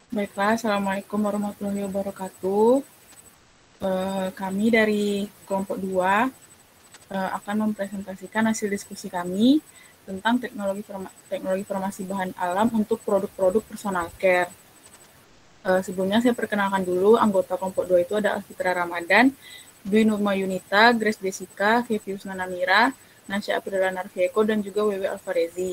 Baiklah, Assalamualaikum warahmatullahi wabarakatuh. Kami dari kelompok 2 akan mempresentasikan hasil diskusi kami tentang teknologi farmasi bahan alam untuk produk-produk personal care. Sebelumnya saya perkenalkan dulu, anggota kelompok 2 itu ada Alfitra Ramadan, Dwi Nurma Yunita, Grace Jessica, Kevius Nanamira, Nasya Aprila Narvieko, dan juga Wewe Alvarezi.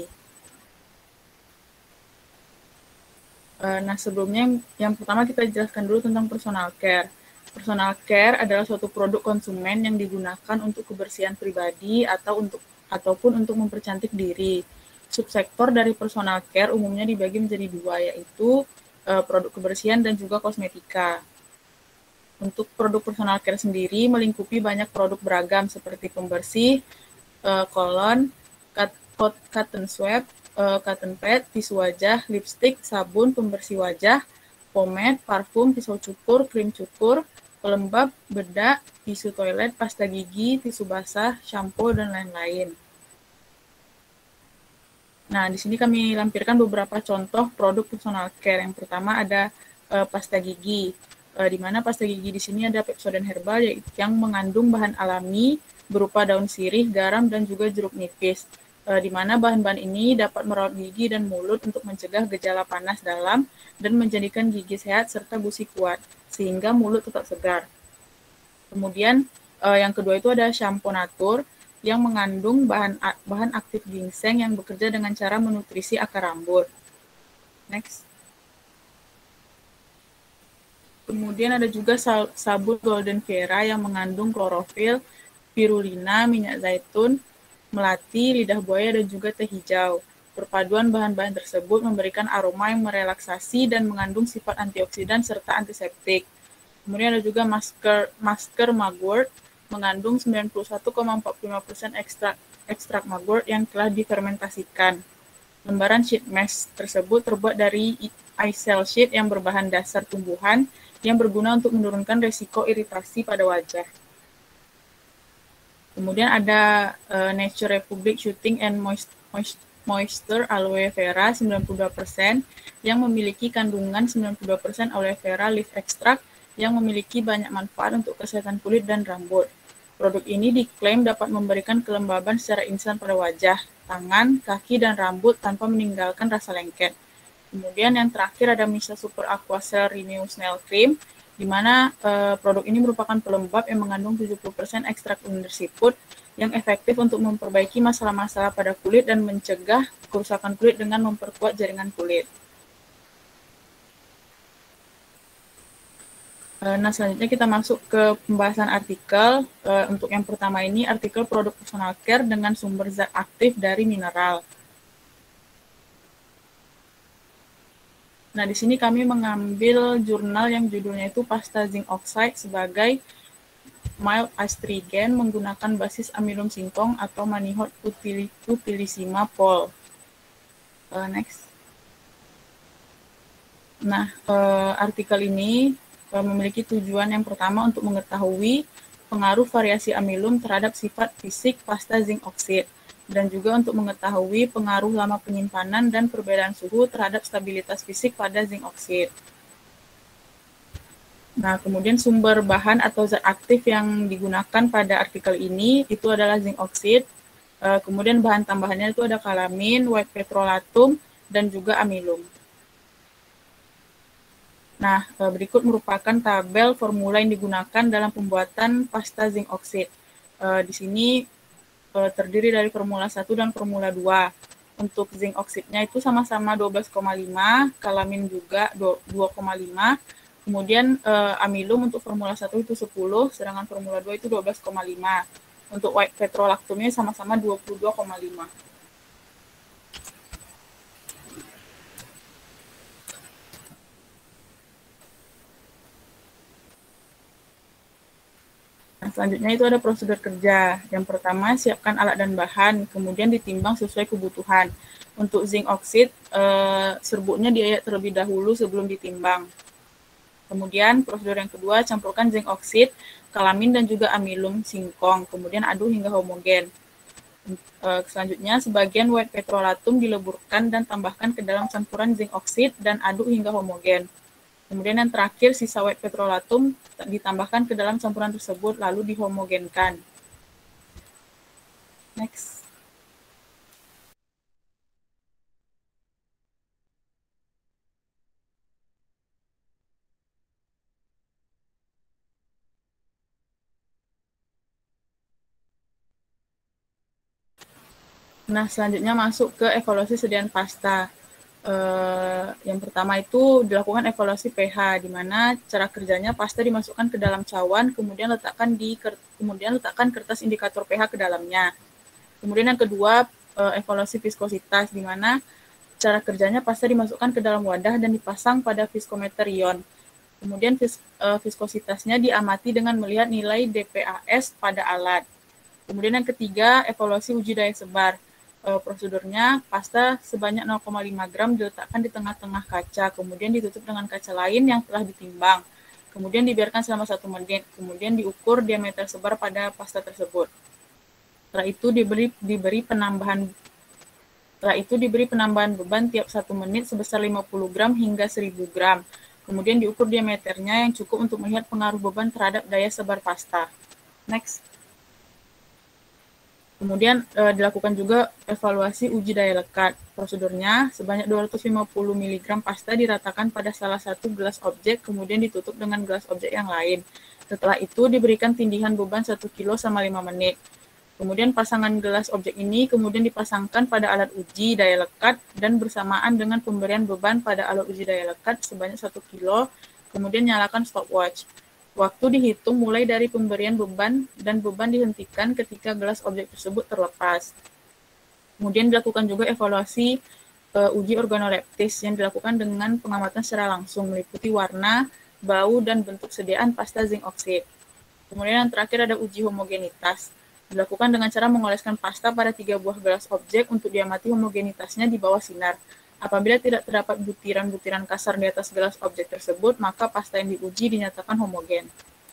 Nah, sebelumnya yang pertama kita jelaskan dulu tentang personal care. Personal care adalah suatu produk konsumen yang digunakan untuk kebersihan pribadi ataupun untuk mempercantik diri. Subsektor dari personal care umumnya dibagi menjadi dua, yaitu produk kebersihan dan juga kosmetika. Untuk produk personal care sendiri melingkupi banyak produk beragam seperti pembersih, kolon, cotton swab, cotton pad, tisu wajah, lipstick, sabun, pembersih wajah, pomade, parfum, pisau cukur, krim cukur, pelembab, bedak, tisu toilet, pasta gigi, tisu basah, shampoo, dan lain-lain. Nah, di sini kami lampirkan beberapa contoh produk personal care. Yang pertama ada pasta gigi, di mana pasta gigi di sini ada Pepsodent Herbal yang mengandung bahan alami berupa daun sirih, garam, dan juga jeruk nipis. Di mana bahan-bahan ini dapat merawat gigi dan mulut untuk mencegah gejala panas dalam dan menjadikan gigi sehat serta gusi kuat, sehingga mulut tetap segar. Kemudian yang kedua itu ada shampoo natur yang mengandung bahan aktif ginseng yang bekerja dengan cara menutrisi akar rambut. Next. Kemudian ada juga sabun Golden Vera yang mengandung klorofil, spirulina, minyak zaitun, melati, lidah buaya, dan juga teh hijau. Perpaduan bahan-bahan tersebut memberikan aroma yang merelaksasi dan mengandung sifat antioksidan serta antiseptik. Kemudian ada juga masker mugwort mengandung 91,45% ekstrak mugwort yang telah difermentasikan. Lembaran sheet mask tersebut terbuat dari eye cell sheet yang berbahan dasar tumbuhan yang berguna untuk menurunkan resiko iritasi pada wajah. Kemudian ada Nature Republic Shooting and Moisture Aloe Vera 92% yang memiliki kandungan 92% aloe vera leaf extract yang memiliki banyak manfaat untuk kesehatan kulit dan rambut. Produk ini diklaim dapat memberikan kelembaban secara instan pada wajah, tangan, kaki, dan rambut tanpa meninggalkan rasa lengket. Kemudian yang terakhir ada Misa Super Aqua Cell Renew Snail Cream, di mana produk ini merupakan pelembab yang mengandung 70% ekstrak undersiput yang efektif untuk memperbaiki masalah-masalah pada kulit dan mencegah kerusakan kulit dengan memperkuat jaringan kulit. Nah, selanjutnya kita masuk ke pembahasan artikel. Untuk yang pertama ini, artikel produk personal care dengan sumber zat aktif dari mineral. Nah, di sini kami mengambil jurnal yang judulnya itu Pasta Zinc Oxide sebagai mild astringent menggunakan basis amilum singkong atau Manihot utilissima Pol. Next. Nah, artikel ini memiliki tujuan yang pertama untuk mengetahui pengaruh variasi amilum terhadap sifat fisik pasta zinc oxide dan juga untuk mengetahui pengaruh lama penyimpanan dan perbedaan suhu terhadap stabilitas fisik pada zinc oxide. Nah, kemudian sumber bahan atau zat aktif yang digunakan pada artikel ini itu adalah zinc oxide. Kemudian bahan tambahannya itu ada kalamin, white petrolatum, dan juga amilum. Nah, berikut merupakan tabel formula yang digunakan dalam pembuatan pasta zinc oxide. Di sini terdiri dari formula 1 dan formula 2. Untuk zinc oxide-nya itu sama-sama 12,5, kalamin juga 2,5. Kemudian amilum untuk formula 1 itu 10, sedangkan formula 2 itu 12,5. Untuk white petrolactumnya sama-sama 22,5. Nah, selanjutnya itu ada prosedur kerja. Yang pertama, siapkan alat dan bahan, kemudian ditimbang sesuai kebutuhan. Untuk zinc oxide, serbuknya diayak terlebih dahulu sebelum ditimbang. Kemudian prosedur yang kedua, campurkan zinc oxide, kalamin, dan juga amilum singkong. Kemudian aduk hingga homogen. Selanjutnya, sebagian white petrolatum dileburkan dan tambahkan ke dalam campuran zinc oxide dan aduk hingga homogen. Kemudian yang terakhir, sisa wet petrolatum ditambahkan ke dalam campuran tersebut, lalu dihomogenkan. Next. Nah, selanjutnya masuk ke evaluasi sediaan pasta. Yang pertama itu dilakukan evaluasi pH, di mana cara kerjanya pasta dimasukkan ke dalam cawan, kemudian letakkan kertas indikator pH ke dalamnya. Kemudian yang kedua, evaluasi viskositas, di mana cara kerjanya pasta dimasukkan ke dalam wadah dan dipasang pada viskometer ion. Kemudian viskositasnya diamati dengan melihat nilai DPaS pada alat. Kemudian yang ketiga, evaluasi uji daya sebar. Prosedurnya, pasta sebanyak 0,5 gram diletakkan di tengah-tengah kaca, kemudian ditutup dengan kaca lain yang telah ditimbang. Kemudian dibiarkan selama 1 menit, kemudian diukur diameter sebar pada pasta tersebut. Setelah itu diberi penambahan beban tiap 1 menit sebesar 50 gram hingga 1000 gram. Kemudian diukur diameternya yang cukup untuk melihat pengaruh beban terhadap daya sebar pasta. Next. Kemudian dilakukan juga evaluasi uji daya lekat. Prosedurnya, sebanyak 250 mg pasta diratakan pada salah satu gelas objek, kemudian ditutup dengan gelas objek yang lain. Setelah itu, diberikan tindihan beban 1 kilo selama 5 menit. Kemudian pasangan gelas objek ini kemudian dipasangkan pada alat uji daya lekat dan bersamaan dengan pemberian beban pada alat uji daya lekat sebanyak 1 kilo, kemudian nyalakan stopwatch. Waktu dihitung mulai dari pemberian beban dan beban dihentikan ketika gelas objek tersebut terlepas. Kemudian dilakukan juga evaluasi uji organoleptis yang dilakukan dengan pengamatan secara langsung meliputi warna, bau, dan bentuk sediaan pasta zinc oxide. Kemudian yang terakhir ada uji homogenitas. Dilakukan dengan cara mengoleskan pasta pada 3 buah gelas objek untuk diamati homogenitasnya di bawah sinar. Apabila tidak terdapat butiran-butiran kasar di atas gelas objek tersebut, maka pasta yang diuji dinyatakan homogen.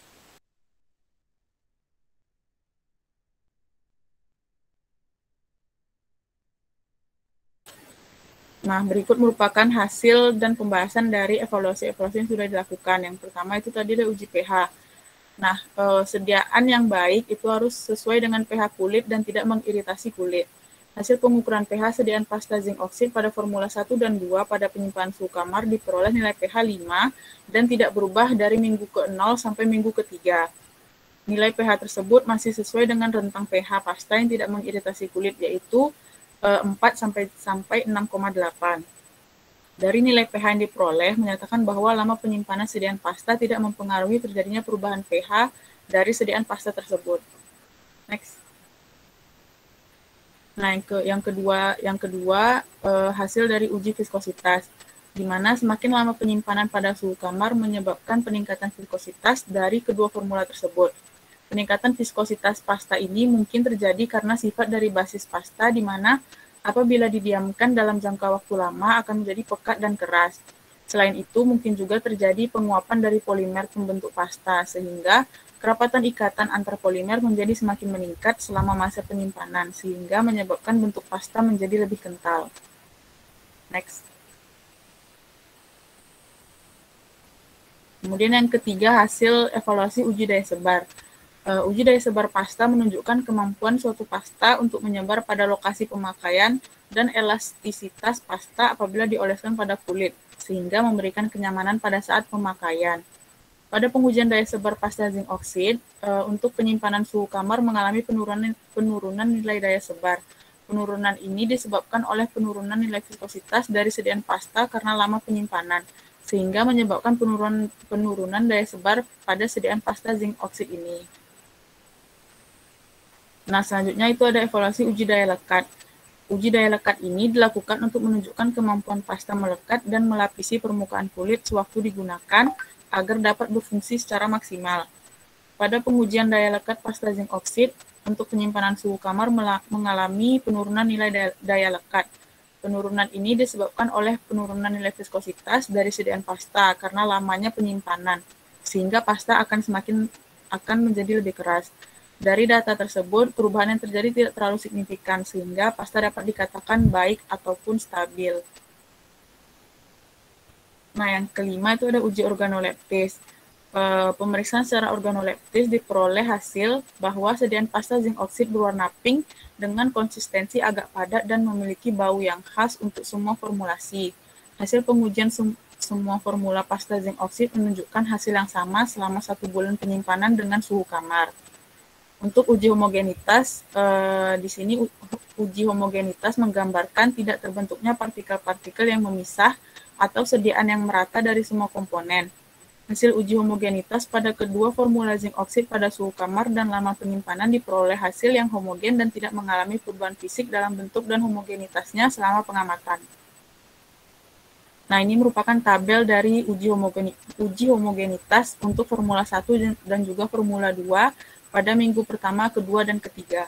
Nah, berikut merupakan hasil dan pembahasan dari evaluasi-evaluasi yang sudah dilakukan. Yang pertama itu tadi ada uji pH. Nah, sediaan yang baik itu harus sesuai dengan pH kulit dan tidak mengiritasi kulit. Hasil pengukuran pH sediaan pasta zinc oxide pada formula 1 dan 2 pada penyimpanan suhu kamar diperoleh nilai pH 5 dan tidak berubah dari minggu ke-0 sampai minggu ke-3. Nilai pH tersebut masih sesuai dengan rentang pH pasta yang tidak mengiritasi kulit, yaitu 4 sampai 6,8. Dari nilai pH yang diperoleh menyatakan bahwa lama penyimpanan sediaan pasta tidak mempengaruhi terjadinya perubahan pH dari sediaan pasta tersebut. Next. Nah, yang kedua hasil dari uji viskositas, di mana semakin lama penyimpanan pada suhu kamar menyebabkan peningkatan viskositas dari kedua formula tersebut. Peningkatan viskositas pasta ini mungkin terjadi karena sifat dari basis pasta, di mana apabila didiamkan dalam jangka waktu lama akan menjadi pekat dan keras. Selain itu, mungkin juga terjadi penguapan dari polimer pembentuk pasta, sehingga kerapatan ikatan antar polimer menjadi semakin meningkat selama masa penyimpanan, sehingga menyebabkan bentuk pasta menjadi lebih kental. Next. Kemudian yang ketiga, hasil evaluasi uji daya sebar. Uji daya sebar pasta menunjukkan kemampuan suatu pasta untuk menyebar pada lokasi pemakaian dan elastisitas pasta apabila dioleskan pada kulit, sehingga memberikan kenyamanan pada saat pemakaian. Pada pengujian daya sebar pasta zinc oxide, untuk penyimpanan suhu kamar mengalami penurunan nilai daya sebar. Penurunan ini disebabkan oleh penurunan nilai viskositas dari sediaan pasta karena lama penyimpanan, sehingga menyebabkan penurunan daya sebar pada sediaan pasta zinc oxide ini. Nah, selanjutnya itu ada evaluasi uji daya lekat. Uji daya lekat ini dilakukan untuk menunjukkan kemampuan pasta melekat dan melapisi permukaan kulit sewaktu digunakan agar dapat berfungsi secara maksimal. Pada pengujian daya lekat pasta zinc oxide, untuk penyimpanan suhu kamar mengalami penurunan nilai daya lekat. Penurunan ini disebabkan oleh penurunan nilai viskositas dari sediaan pasta karena lamanya penyimpanan, sehingga pasta akan menjadi lebih keras. Dari data tersebut, perubahan yang terjadi tidak terlalu signifikan, sehingga pasta dapat dikatakan baik ataupun stabil. Nah, yang kelima itu ada uji organoleptis. Pemeriksaan secara organoleptis diperoleh hasil bahwa sediaan pasta zinc oxide berwarna pink dengan konsistensi agak padat dan memiliki bau yang khas untuk semua formulasi. Hasil pengujian semua formula pasta zinc oxide menunjukkan hasil yang sama selama 1 bulan penyimpanan dengan suhu kamar. Untuk uji homogenitas, di sini uji homogenitas menggambarkan tidak terbentuknya partikel-partikel yang memisah atau sediaan yang merata dari semua komponen. Hasil uji homogenitas pada kedua formula zinc oxide pada suhu kamar dan lama penyimpanan diperoleh hasil yang homogen dan tidak mengalami perubahan fisik dalam bentuk dan homogenitasnya selama pengamatan. Nah, ini merupakan tabel dari uji homogenitas untuk formula 1 dan juga formula 2 pada minggu pertama, kedua, dan ketiga.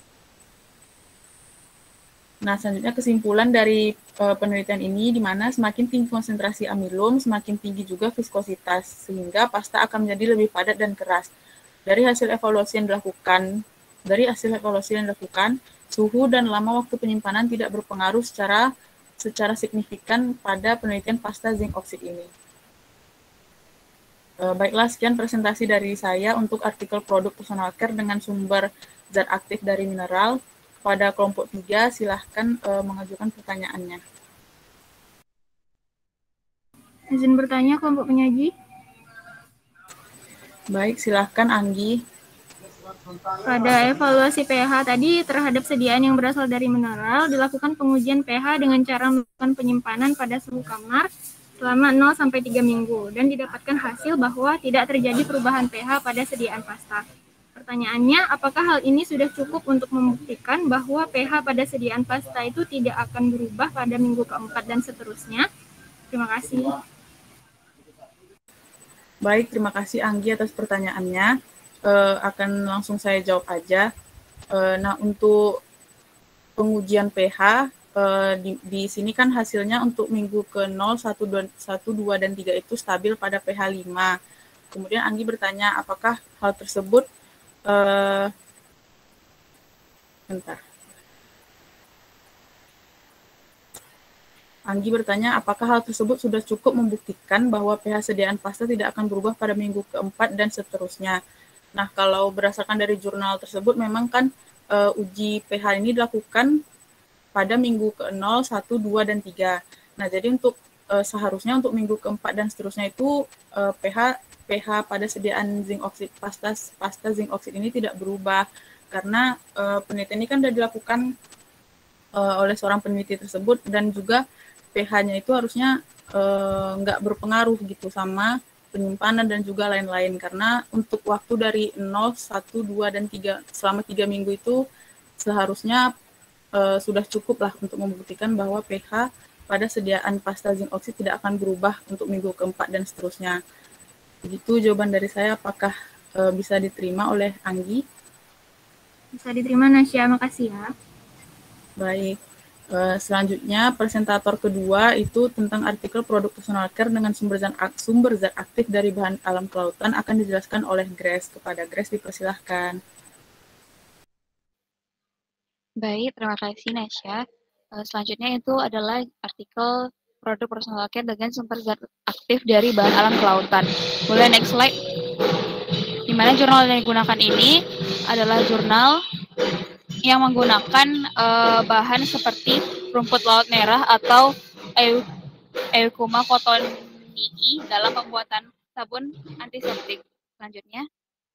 Nah, selanjutnya kesimpulan dari penelitian ini di mana semakin tinggi konsentrasi amilum, semakin tinggi juga viskositas, sehingga pasta akan menjadi lebih padat dan keras. Dari hasil evaluasi yang dilakukan, suhu dan lama waktu penyimpanan tidak berpengaruh secara signifikan pada penelitian pasta zinc oxide ini. Baiklah, sekian presentasi dari saya untuk artikel produk personal care dengan sumber zat aktif dari mineral. Pada kelompok 3, silahkan mengajukan pertanyaannya. Izin bertanya kelompok penyaji. Baik, silahkan Anggi. Pada evaluasi pH tadi terhadap sediaan yang berasal dari mineral, dilakukan pengujian pH dengan cara melakukan penyimpanan pada suhu kamar selama 0-3 minggu dan didapatkan hasil bahwa tidak terjadi perubahan pH pada sediaan pasta. Pertanyaannya, apakah hal ini sudah cukup untuk membuktikan bahwa pH pada sediaan pasta itu tidak akan berubah pada minggu keempat dan seterusnya? Terima kasih. Baik, terima kasih Anggi atas pertanyaannya. Akan langsung saya jawab aja. Nah, untuk pengujian pH, di sini kan hasilnya untuk minggu ke-0, 1, 2, dan 3 itu stabil pada pH 5. Kemudian Anggi bertanya, apakah hal tersebut Anggi bertanya, apakah hal tersebut sudah cukup membuktikan bahwa pH sediaan pasta tidak akan berubah pada minggu keempat dan seterusnya. Nah, kalau berdasarkan dari jurnal tersebut, memang kan uji pH ini dilakukan pada minggu ke-0, 1, 2, dan 3. Nah, jadi untuk seharusnya untuk minggu keempat dan seterusnya itu pH pada sediaan zinc oxide pasta zinc oxide ini tidak berubah karena penelitian ini kan sudah dilakukan oleh seorang peneliti tersebut dan juga pH-nya itu harusnya nggak berpengaruh gitu sama penyimpanan dan juga lain-lain karena untuk waktu dari 0, 1, 2, dan 3 selama 3 minggu itu seharusnya sudah cukup lah untuk membuktikan bahwa pH pada sediaan pasta zinc oxide tidak akan berubah untuk minggu keempat dan seterusnya. Begitu jawaban dari saya, apakah bisa diterima oleh Anggi? Bisa diterima, Nasya. Makasih ya. Baik. Selanjutnya, presentator kedua itu tentang artikel produk personal care dengan sumber zat aktif dari bahan alam kelautan akan dijelaskan oleh Grace. Kepada Grace dipersilahkan. Baik, terima kasih Nasya. Selanjutnya itu adalah artikel produk personal care dengan sumber zat aktif dari bahan alam kelautan. Boleh next slide. Di mana jurnal yang digunakan ini adalah jurnal yang menggunakan bahan seperti rumput laut merah atau Eucuma cottonii dalam pembuatan sabun antiseptik. Selanjutnya.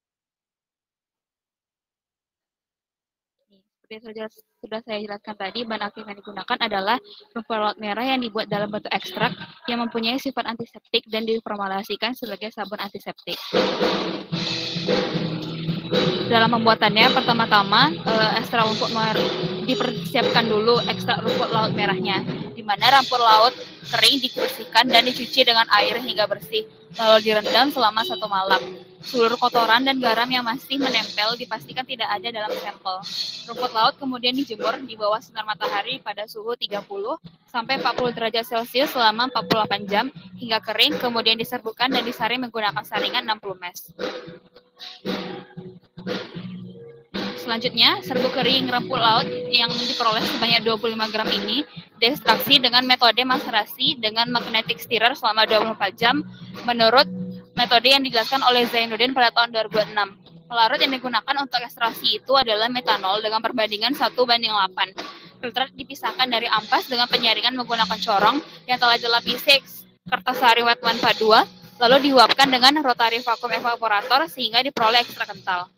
Seperti sudah saya jelaskan tadi, bahan aktif yang digunakan adalah rumput laut merah yang dibuat dalam bentuk ekstrak yang mempunyai sifat antiseptik dan diformulasikan sebagai sabun antiseptik. Dalam pembuatannya, pertama-tama ekstrak rumput dipersiapkan dulu ekstrak rumput laut merahnya, di mana rumput laut kering dibersihkan dan dicuci dengan air hingga bersih, lalu direndam selama 1 malam. Seluruh kotoran dan garam yang masih menempel dipastikan tidak ada dalam sampel. Rumput laut kemudian dijemur di bawah sinar matahari pada suhu 30 sampai 40 derajat Celcius selama 48 jam hingga kering, kemudian diserbukan dan disaring menggunakan saringan 60 mesh. Selanjutnya, serbuk kering rumput laut yang diperoleh sebanyak 25 gram ini diekstraksi dengan metode maserasi dengan magnetic stirrer selama 24 jam menurut metode yang dijelaskan oleh Zainuddin pada tahun 2006. Pelarut yang digunakan untuk ekstraksi itu adalah metanol dengan perbandingan 1:8. Filter dipisahkan dari ampas dengan penyaringan menggunakan corong yang telah dilapisi kertas sari wet 142, lalu diuapkan dengan rotary vacuum evaporator sehingga diperoleh ekstrak kental.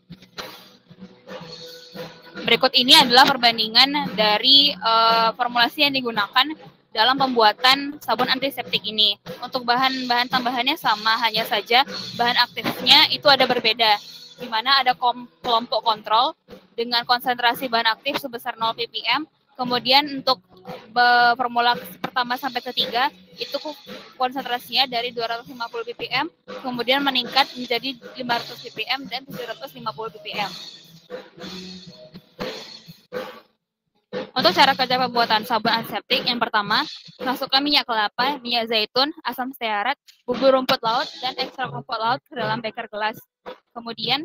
Berikut ini adalah perbandingan dari formulasi yang digunakan dalam pembuatan sabun antiseptik ini. Untuk bahan-bahan tambahannya sama, hanya saja bahan aktifnya itu ada berbeda, di mana ada kelompok kontrol dengan konsentrasi bahan aktif sebesar 0 ppm. Kemudian untuk formula pertama sampai ketiga itu konsentrasinya dari 250 ppm, kemudian meningkat menjadi 500 ppm dan 750 ppm. Untuk cara kerja pembuatan sabun antiseptik, yang pertama, masukkan minyak kelapa, minyak zaitun, asam stearat, bubur rumput laut, dan ekstrak rumput laut ke dalam beker gelas. Kemudian,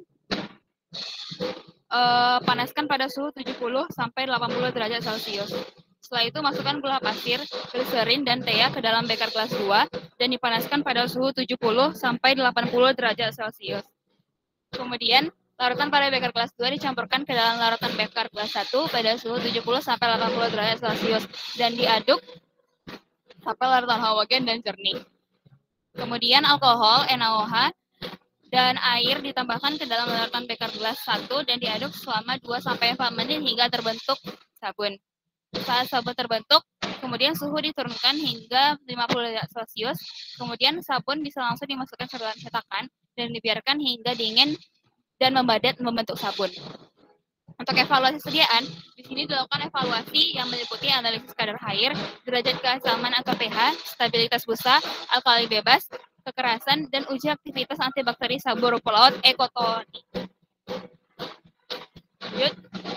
panaskan pada suhu 70 sampai 80 derajat Celcius. Setelah itu, masukkan gula pasir, gliserin, dan tea ke dalam beker gelas 2, dan dipanaskan pada suhu 70 sampai 80 derajat Celcius. Kemudian, larutan pada beker kelas 2 dicampurkan ke dalam larutan beker kelas 1 pada suhu 70 sampai 80 derajat Celcius dan diaduk sampai larutan homogen dan jernih. Kemudian alkohol NaOH dan air ditambahkan ke dalam larutan beker gelas 1 dan diaduk selama 2 sampai 4 menit hingga terbentuk sabun. Saat sabun terbentuk, kemudian suhu diturunkan hingga 50 derajat Celcius. Kemudian sabun bisa langsung dimasukkan ke dalam cetakan dan dibiarkan hingga dingin dan membadat membentuk sabun. Untuk evaluasi sediaan, di sini dilakukan evaluasi yang meliputi analisis kadar air, derajat keasaman atau pH, stabilitas busa, alkali bebas, kekerasan, dan uji aktivitas antibakteri sabun rumput laut Ecotonic. Lanjut.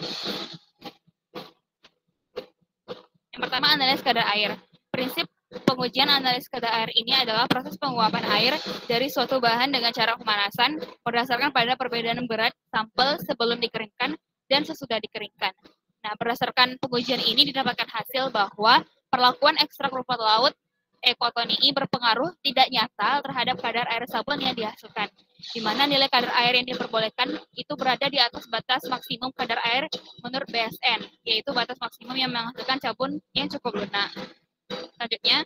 Yang pertama, analisis kadar air. Prinsip pengujian analisis kadar air ini adalah proses penguapan air dari suatu bahan dengan cara pemanasan berdasarkan pada perbedaan berat sampel sebelum dikeringkan dan sesudah dikeringkan. Nah, berdasarkan pengujian ini didapatkan hasil bahwa perlakuan ekstrak rumput laut Ecotonic berpengaruh tidak nyata terhadap kadar air sabun yang dihasilkan, di mana nilai kadar air yang diperbolehkan itu berada di atas batas maksimum kadar air menurut BSN, yaitu batas maksimum yang menghasilkan sabun yang cukup lunak. Selanjutnya,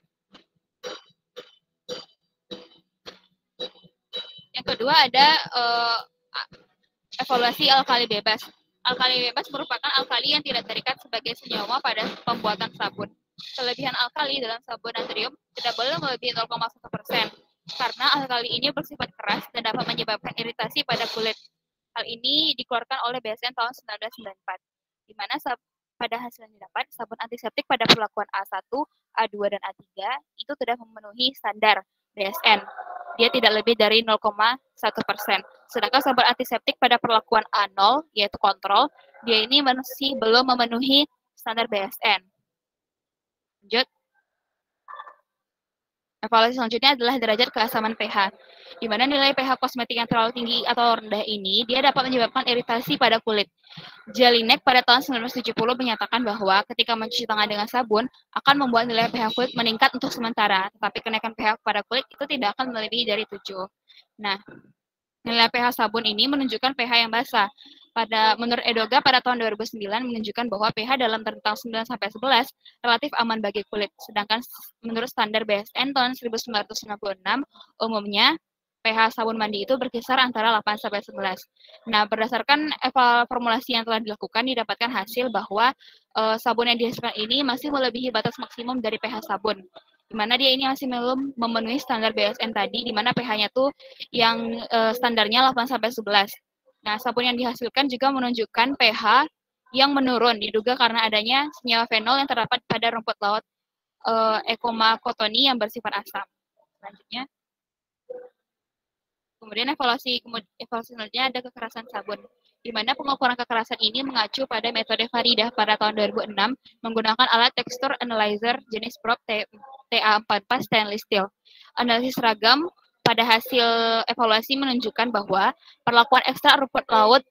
yang kedua ada evaluasi alkali bebas. Alkali bebas merupakan alkali yang tidak terikat sebagai senyawa pada pembuatan sabun. Kelebihan alkali dalam sabun natrium tidak boleh melebihi 0,1%, karena alkali ini bersifat keras dan dapat menyebabkan iritasi pada kulit. Hal ini dikeluarkan oleh BSN tahun 1994, di mana pada hasil yang didapat, sabun antiseptik pada perlakuan A1, A2, dan A3 itu tidak memenuhi standar BSN. Dia tidak lebih dari 0,1%. Sedangkan sabun antiseptik pada perlakuan A0, yaitu kontrol, dia ini masih belum memenuhi standar BSN. Lanjut. Evaluasi selanjutnya adalah derajat keasaman pH, di mana nilai pH kosmetik yang terlalu tinggi atau rendah ini dia dapat menyebabkan iritasi pada kulit. Jelinek pada tahun 1970 menyatakan bahwa ketika mencuci tangan dengan sabun akan membuat nilai pH kulit meningkat untuk sementara, tetapi kenaikan pH pada kulit itu tidak akan melebihi dari 7. Nah, nilai pH sabun ini menunjukkan pH yang basah. Menurut Edoga pada tahun 2009 menunjukkan bahwa pH dalam rentang 9-11 relatif aman bagi kulit. Sedangkan menurut standar BSN tahun 1996 umumnya pH sabun mandi itu berkisar antara 8-11. Nah, berdasarkan formulasi yang telah dilakukan didapatkan hasil bahwa sabun yang dihasilkan ini masih melebihi batas maksimum dari pH sabun. Di mana dia ini masih belum memenuhi standar BSN tadi, di mana pH-nya tuh yang standarnya 8-11. Nah, sabun yang dihasilkan juga menunjukkan pH yang menurun, diduga karena adanya senyawa fenol yang terdapat pada rumput laut Ecomacotoni yang bersifat asam. Selanjutnya, kemudian evaluasi selanjutnya ada kekerasan sabun, di mana pengukuran kekerasan ini mengacu pada metode Faridah pada tahun 2006 menggunakan alat texture analyzer jenis probe TA44 stainless steel. Analisis seragam pada hasil evaluasi menunjukkan bahwa perlakuan ekstrak rumput laut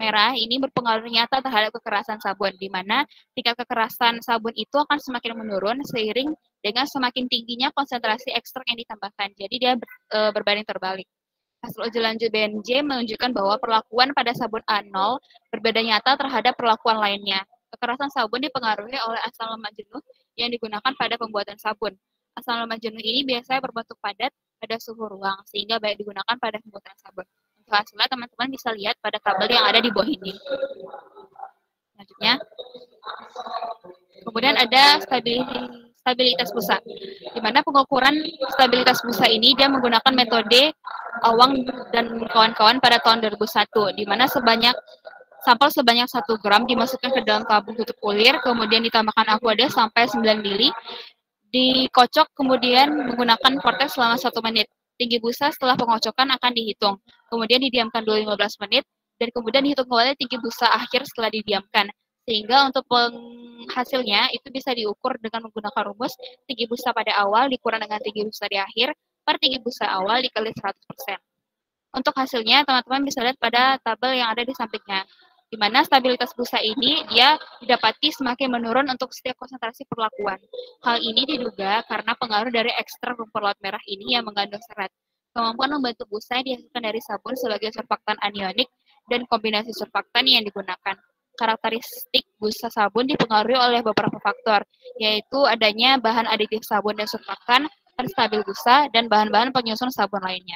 merah ini berpengaruh nyata terhadap kekerasan sabun, di mana tingkat kekerasan sabun itu akan semakin menurun seiring dengan semakin tingginya konsentrasi ekstrak yang ditambahkan. Jadi dia berbanding terbalik. Hasil uji lanjut BNJ menunjukkan bahwa perlakuan pada sabun A0 berbeda nyata terhadap perlakuan lainnya. Kekerasan sabun dipengaruhi oleh asam lemak jenuh yang digunakan pada pembuatan sabun. Asam lemak jenuh ini biasanya berbentuk padat pada suhu ruang, sehingga baik digunakan pada pembuatan sabun. Untuk hasilnya, teman-teman bisa lihat pada tabel yang ada di bawah ini. Selanjutnya, kemudian ada stabilitas busa, di mana pengukuran stabilitas busa ini dia menggunakan metode Awang dan kawan-kawan pada tahun 2001, di mana sampel sebanyak 1 gram dimasukkan ke dalam tabung tutup kulir, kemudian ditambahkan aqua sampai 9 mili, dikocok kemudian menggunakan vortex selama 1 menit. Tinggi busa setelah pengocokan akan dihitung, kemudian didiamkan dulu 15 menit, dan kemudian dihitung kembali tinggi busa akhir setelah didiamkan. Sehingga untuk hasilnya itu bisa diukur dengan menggunakan rumus tinggi busa pada awal dikurang dengan tinggi busa di akhir per tinggi busa awal dikali 100%. Untuk hasilnya, teman-teman bisa lihat pada tabel yang ada di sampingnya, di mana stabilitas busa ini dia didapati semakin menurun untuk setiap konsentrasi perlakuan. Hal ini diduga karena pengaruh dari ekstrak rumput laut merah ini yang mengandung serat. Kemampuan membentuk busa yang dihasilkan dari sabun sebagai surfaktan anionik dan kombinasi surfaktan yang digunakan. Karakteristik busa sabun dipengaruhi oleh beberapa faktor, yaitu adanya bahan aditif sabun dan surfaktan, stabil busa, dan bahan-bahan penyusun sabun lainnya.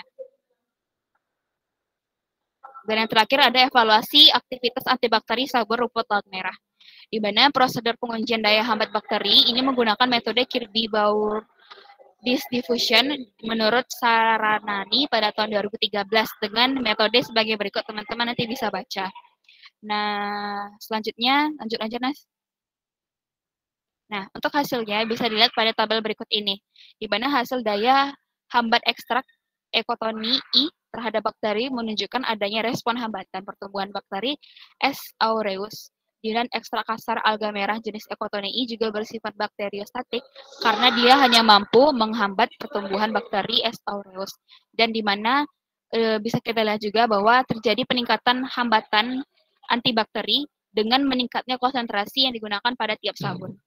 Dan yang terakhir ada evaluasi aktivitas antibakteri sabun rumput laut merah, di mana prosedur pengujian daya hambat bakteri ini menggunakan metode Kirby-Baur diffusion menurut Saranani pada tahun 2013 dengan metode sebagai berikut, teman-teman nanti bisa baca. Nah, selanjutnya lanjut Nas. Nah, untuk hasilnya bisa dilihat pada tabel berikut ini, di mana hasil daya hambat ekstrak ekotoni I terhadap bakteri menunjukkan adanya respon hambatan pertumbuhan bakteri S. aureus. Dan ekstrak kasar alga merah jenis ekotoni I juga bersifat bakteriostatik karena dia hanya mampu menghambat pertumbuhan bakteri S. aureus. Dan di mana bisa kita lihat juga bahwa terjadi peningkatan hambatan antibakteri dengan meningkatnya konsentrasi yang digunakan pada tiap sabun.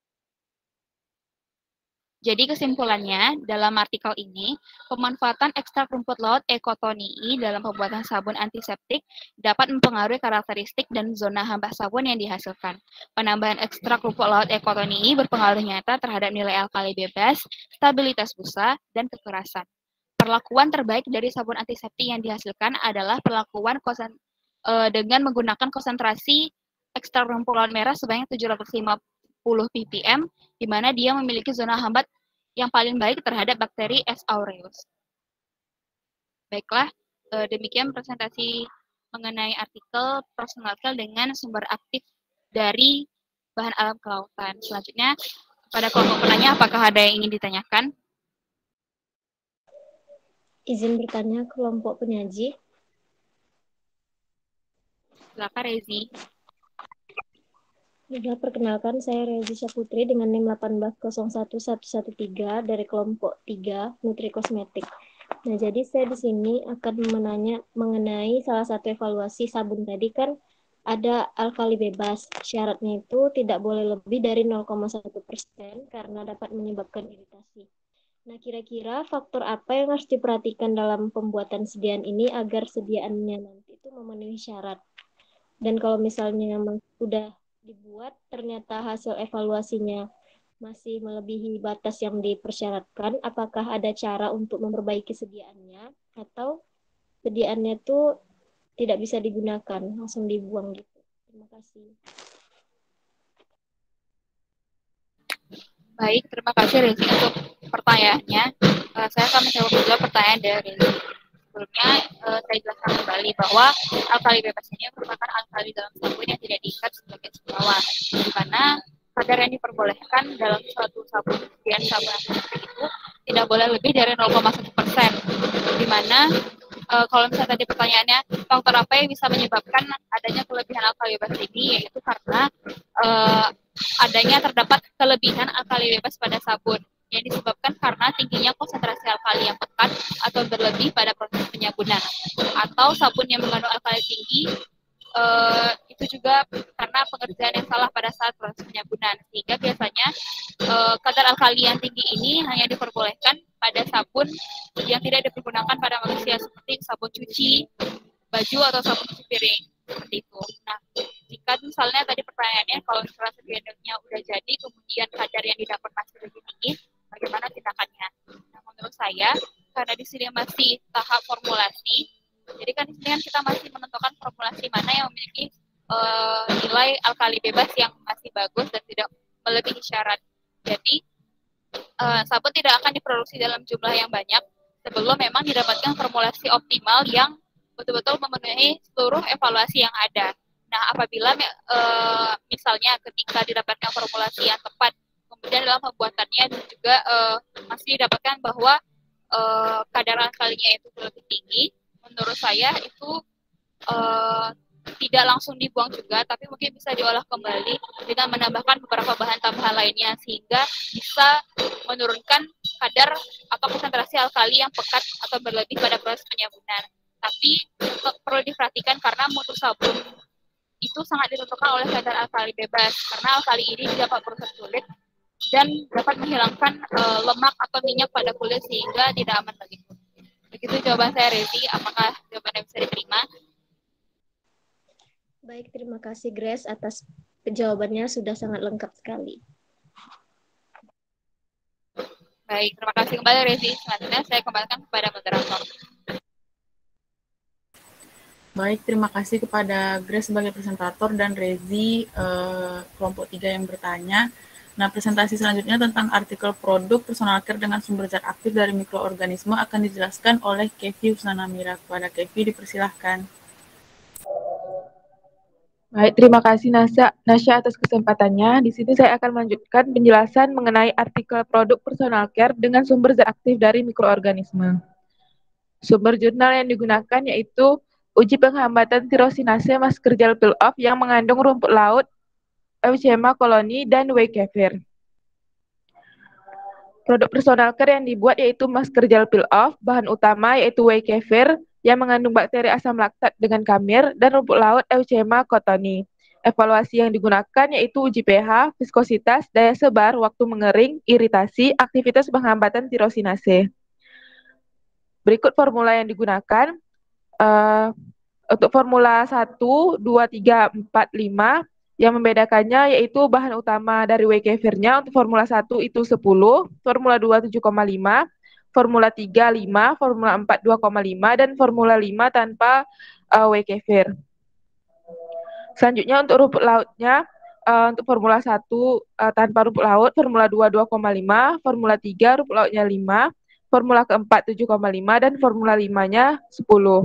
Jadi kesimpulannya, dalam artikel ini, pemanfaatan ekstrak rumput laut ekotonii dalam pembuatan sabun antiseptik dapat mempengaruhi karakteristik dan zona hambat sabun yang dihasilkan. Penambahan ekstrak rumput laut ekotonii berpengaruh nyata terhadap nilai alkali bebas, stabilitas busa, dan kekerasan. Perlakuan terbaik dari sabun antiseptik yang dihasilkan adalah perlakuan dengan menggunakan konsentrasi ekstrak rumput laut merah sebanyak 750 ppm, di mana dia memiliki zona hambat yang paling baik terhadap bakteri S. aureus. Baiklah, demikian presentasi mengenai artikel personal care dengan sumber aktif dari bahan alam kelautan. Selanjutnya, pada kelompok penanya, apakah ada yang ingin ditanyakan? Izin bertanya kelompok penyaji. Silakan Rezi. Sudah, perkenalkan saya Rezi Syaputri dengan NIM 1801113 dari kelompok 3 Nutri Kosmetik. Nah, jadi saya di sini akan menanya mengenai salah satu evaluasi sabun tadi kan ada alkali bebas. Syaratnya itu tidak boleh lebih dari 0,1% karena dapat menyebabkan iritasi. Nah, kira-kira faktor apa yang harus diperhatikan dalam pembuatan sediaan ini agar sediaannya nanti itu memenuhi syarat? Dan kalau misalnya memang sudah dibuat, ternyata hasil evaluasinya masih melebihi batas yang dipersyaratkan, apakah ada cara untuk memperbaiki sediaannya atau sediaannya itu tidak bisa digunakan, langsung dibuang gitu. Terima kasih. Baik, terima kasih Rezi untuk pertanyaannya. Saya akan menjawab juga pertanyaan dari Rezi. Sebelumnya, saya jelaskan kembali bahwa alkali bebas ini merupakan alkali dalam sabun yang tidak diikat sebagai senyawa, di mana kadar yang diperbolehkan dalam suatu sabun sediaan sabun antiseptik itu tidak boleh lebih dari 0,1%, di mana kalau misalnya tadi pertanyaannya, faktor apa yang bisa menyebabkan adanya kelebihan alkali bebas ini, yaitu karena adanya terdapat kelebihan alkali bebas pada sabun yang disebabkan karena tingginya konsentrasi alkali yang pekat atau berlebih pada proses penyabunan, atau sabun yang mengandung alkali tinggi itu juga karena pengerjaan yang salah pada saat proses penyabunan, sehingga biasanya kadar alkali yang tinggi ini hanya diperbolehkan pada sabun yang tidak dipergunakan pada manusia seperti sabun cuci baju atau sabun cuci piring seperti itu. Nah, jika misalnya tadi pertanyaannya kalau misalnya sebelumnya udah jadi kemudian kadar yang didapat masih lebih tinggi, bagaimana tindakannya? Nah, menurut saya karena di sini masih tahap formulasi, jadi kan di sini kan kita masih menentukan formulasi mana yang memiliki nilai alkali bebas yang masih bagus dan tidak melebihi syarat. Jadi sabun tidak akan diproduksi dalam jumlah yang banyak sebelum memang didapatkan formulasi optimal yang betul-betul memenuhi seluruh evaluasi yang ada. Nah, apabila misalnya ketika didapatkan formulasi yang tepat, kemudian dalam pembuatannya juga masih didapatkan bahwa kadar alkalinya itu lebih tinggi, menurut saya itu tidak langsung dibuang juga, tapi mungkin bisa diolah kembali dengan menambahkan beberapa bahan tambahan lainnya sehingga bisa menurunkan kadar atau konsentrasi alkali yang pekat atau berlebih pada proses penyabunan. Tapi perlu diperhatikan karena mutu sabun itu sangat ditentukan oleh kadar alkali bebas, karena alkali ini dapat merusak kulit dan dapat menghilangkan lemak atau minyak pada kulit sehingga tidak aman bagi kulit. Begitu jawaban saya, Rezi. Apakah jawabannya bisa diterima? Baik, terima kasih Grace atas jawabannya, sudah sangat lengkap sekali. Baik, terima kasih kembali Rezi. Selanjutnya saya kembalikan kepada moderator. Baik, terima kasih kepada Grace sebagai presentator dan Rezi kelompok 3 yang bertanya. Nah, presentasi selanjutnya tentang artikel produk personal care dengan sumber zat aktif dari mikroorganisme akan dijelaskan oleh Kevi Husnanamira. Kepada Kevi dipersilahkan. Baik, terima kasih Nasya atas kesempatannya. Di sini saya akan melanjutkan penjelasan mengenai artikel produk personal care dengan sumber zat aktif dari mikroorganisme. Sumber jurnal yang digunakan yaitu uji penghambatan tirosinase masker gel peel-off yang mengandung rumput laut, Erythema coloni, dan whey kefir. Produk personal care yang dibuat yaitu masker gel peel-off, bahan utama yaitu whey kefir, yang mengandung bakteri asam laktat dengan kamir, dan rumput laut Erythema cottoni. Evaluasi yang digunakan yaitu uji pH, viskositas, daya sebar, waktu mengering, iritasi, aktivitas penghambatan tirosinase. Berikut formula yang digunakan. Untuk formula 1, 2, 3, 4, 5, yang membedakannya yaitu bahan utama dari whey kefirnya. Untuk formula 1 itu 10, formula 2 7,5, formula 3 5, formula 4 2,5, dan formula 5 tanpa whey kefir. Selanjutnya untuk rumput lautnya, untuk formula 1 tanpa rumput laut, formula 2 2,5, formula 3 rumput lautnya 5, formula keempat 7,5, dan formula 5-nya 10.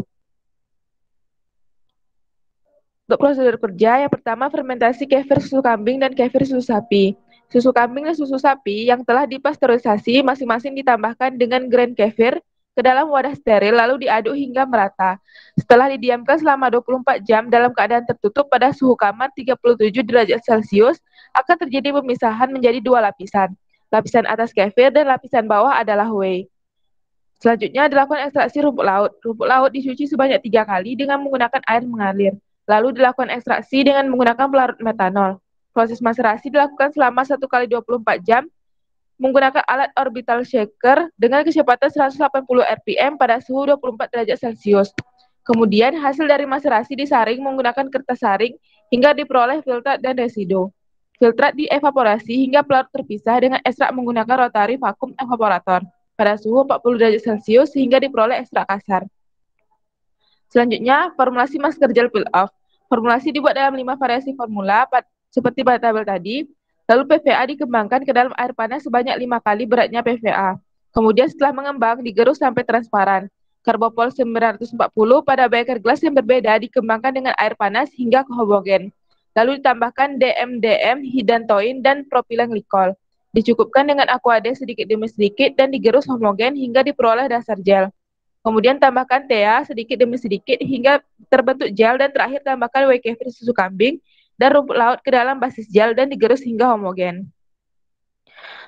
Untuk prosedur kerja, yang pertama fermentasi kefir susu kambing dan kefir susu sapi. Susu kambing dan susu sapi yang telah dipasteurisasi masing-masing ditambahkan dengan grain kefir ke dalam wadah steril lalu diaduk hingga merata. Setelah didiamkan selama 24 jam dalam keadaan tertutup pada suhu kamar 37 derajat Celcius, akan terjadi pemisahan menjadi 2 lapisan. Lapisan atas kefir dan lapisan bawah adalah whey. Selanjutnya dilakukan ekstraksi rumput laut. Rumput laut dicuci sebanyak 3 kali dengan menggunakan air mengalir. Lalu dilakukan ekstraksi dengan menggunakan pelarut metanol. Proses maserasi dilakukan selama 1 kali 24 jam menggunakan alat orbital shaker dengan kecepatan 180 rpm pada suhu 24 derajat Celcius. Kemudian hasil dari maserasi disaring menggunakan kertas saring hingga diperoleh filtrat dan residu. Filtrat dievaporasi hingga pelarut terpisah dengan ekstrak menggunakan rotary vacuum evaporator pada suhu 40 derajat Celcius sehingga diperoleh ekstrak kasar. Selanjutnya, formulasi masker gel peel-off. Formulasi dibuat dalam 5 variasi formula, seperti pada tabel tadi. Lalu PVA dikembangkan ke dalam air panas sebanyak 5 kali beratnya PVA. Kemudian setelah mengembang, digerus sampai transparan. Karbopol 940 pada beker gelas yang berbeda dikembangkan dengan air panas hingga homogen. Lalu ditambahkan DMDM, hidantoin, dan propilen glikol. Dicukupkan dengan aquade sedikit demi sedikit dan digerus homogen hingga diperoleh dasar gel. Kemudian tambahkan TEA sedikit demi sedikit hingga terbentuk gel dan terakhir tambahkan whey kefir susu kambing dan rumput laut ke dalam basis gel dan digerus hingga homogen.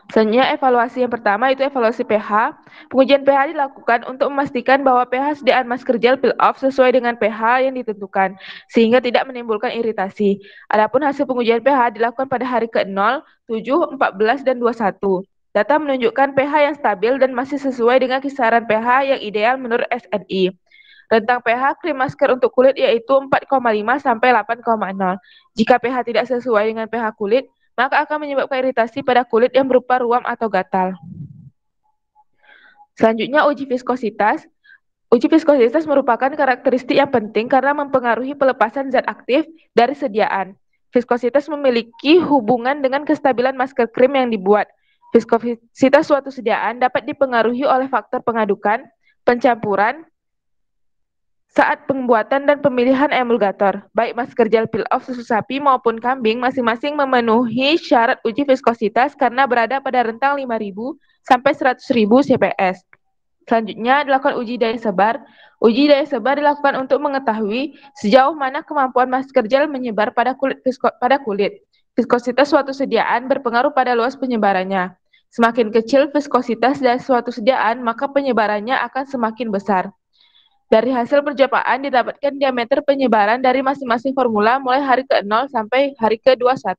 Selanjutnya, evaluasi yang pertama itu evaluasi pH. Pengujian pH dilakukan untuk memastikan bahwa pH sediaan masker gel peel-off sesuai dengan pH yang ditentukan, sehingga tidak menimbulkan iritasi. Adapun hasil pengujian pH dilakukan pada hari ke-0, 7, 14, dan 21. Data menunjukkan pH yang stabil dan masih sesuai dengan kisaran pH yang ideal menurut SNI. Rentang pH krim masker untuk kulit yaitu 4,5 sampai 8,0. Jika pH tidak sesuai dengan pH kulit, maka akan menyebabkan iritasi pada kulit yang berupa ruam atau gatal. Selanjutnya, uji viskositas. Uji viskositas merupakan karakteristik yang penting karena mempengaruhi pelepasan zat aktif dari sediaan. Viskositas memiliki hubungan dengan kestabilan masker krim yang dibuat. Viskositas suatu sediaan dapat dipengaruhi oleh faktor pengadukan, pencampuran, saat pembuatan dan pemilihan emulgator, baik masker gel peel-off susu sapi maupun kambing masing-masing memenuhi syarat uji viskositas karena berada pada rentang 5.000 sampai 100.000 CPS. Selanjutnya dilakukan uji daya sebar. Uji daya sebar dilakukan untuk mengetahui sejauh mana kemampuan masker gel menyebar pada kulit. Viskositas suatu sediaan berpengaruh pada luas penyebarannya. Semakin kecil viskositas dari suatu sediaan, maka penyebarannya akan semakin besar. Dari hasil percobaan didapatkan diameter penyebaran dari masing-masing formula mulai hari ke-0 sampai hari ke-21.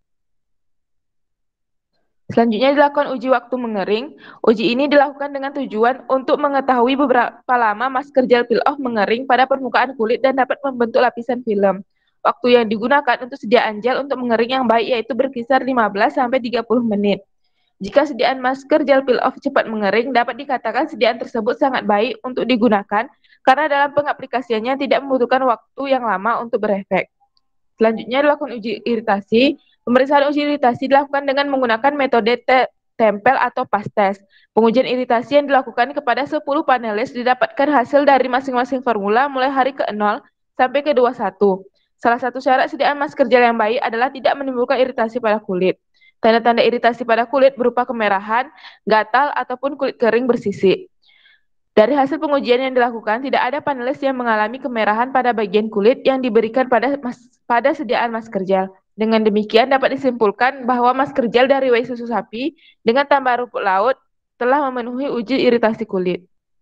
Selanjutnya dilakukan uji waktu mengering. Uji ini dilakukan dengan tujuan untuk mengetahui beberapa lama masker gel peel-off mengering pada permukaan kulit dan dapat membentuk lapisan film. Waktu yang digunakan untuk sediaan gel untuk mengering yang baik yaitu berkisar 15 sampai 30 menit. Jika sediaan masker gel peel-off cepat mengering, dapat dikatakan sediaan tersebut sangat baik untuk digunakan karena dalam pengaplikasiannya tidak membutuhkan waktu yang lama untuk berefek. Selanjutnya dilakukan uji iritasi. Pemeriksaan uji iritasi dilakukan dengan menggunakan metode tempel atau pas test. Pengujian iritasi yang dilakukan kepada 10 panelis didapatkan hasil dari masing-masing formula mulai hari ke-0 sampai ke-21. Salah satu syarat sediaan masker gel yang baik adalah tidak menimbulkan iritasi pada kulit. Tanda-tanda iritasi pada kulit berupa kemerahan, gatal, ataupun kulit kering bersisik. Dari hasil pengujian yang dilakukan, tidak ada panelis yang mengalami kemerahan pada bagian kulit yang diberikan pada sediaan masker gel. Dengan demikian dapat disimpulkan bahwa masker gel dari whey susu sapi dengan tambahan rumput laut telah memenuhi uji iritasi kulit.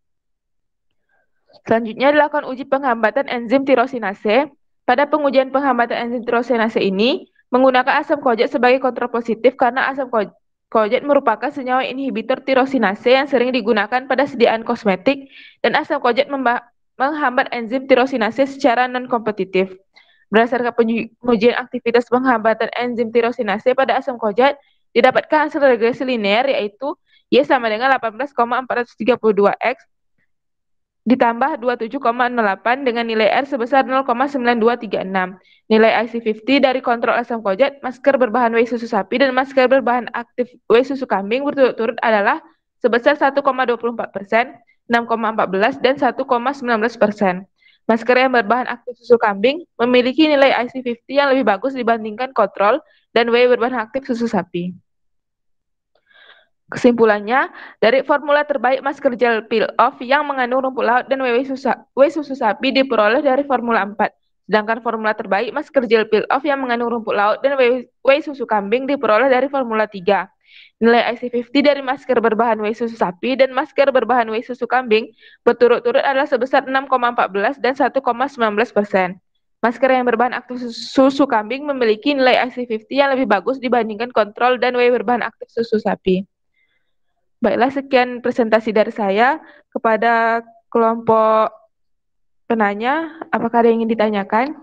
Selanjutnya dilakukan uji penghambatan enzim tirosinase. Pada pengujian penghambatan enzim tirosinase ini, menggunakan asam kojet sebagai kontrol positif karena asam kojet merupakan senyawa inhibitor tirosinase yang sering digunakan pada sediaan kosmetik dan asam kojet menghambat enzim tirosinase secara non-kompetitif. Berdasarkan pengujian aktivitas penghambatan enzim tirosinase pada asam kojet, didapatkan hasil regresi linear yaitu Y sama dengan 18,432X ditambah 27,08 dengan nilai R sebesar 0,9236. Nilai IC50 dari kontrol asam kojet, masker berbahan whey susu sapi, dan masker berbahan aktif whey susu kambing berturut-turut adalah sebesar 1,24%, 6,14, dan 1,19%. Masker yang berbahan aktif susu kambing memiliki nilai IC50 yang lebih bagus dibandingkan kontrol dan whey berbahan aktif susu sapi. Kesimpulannya, dari formula terbaik masker gel peel-off yang mengandung rumput laut dan whey susu sapi diperoleh dari formula 4. Sedangkan formula terbaik masker gel peel-off yang mengandung rumput laut dan whey susu kambing diperoleh dari formula 3. Nilai IC50 dari masker berbahan whey susu sapi dan masker berbahan whey susu kambing berturut-turut adalah sebesar 6,14 dan 1,19%. Masker yang berbahan aktif susu kambing memiliki nilai IC50 yang lebih bagus dibandingkan kontrol dan whey berbahan aktif susu sapi. Baiklah, sekian presentasi dari saya. Kepada kelompok penanya, apakah ada yang ingin ditanyakan?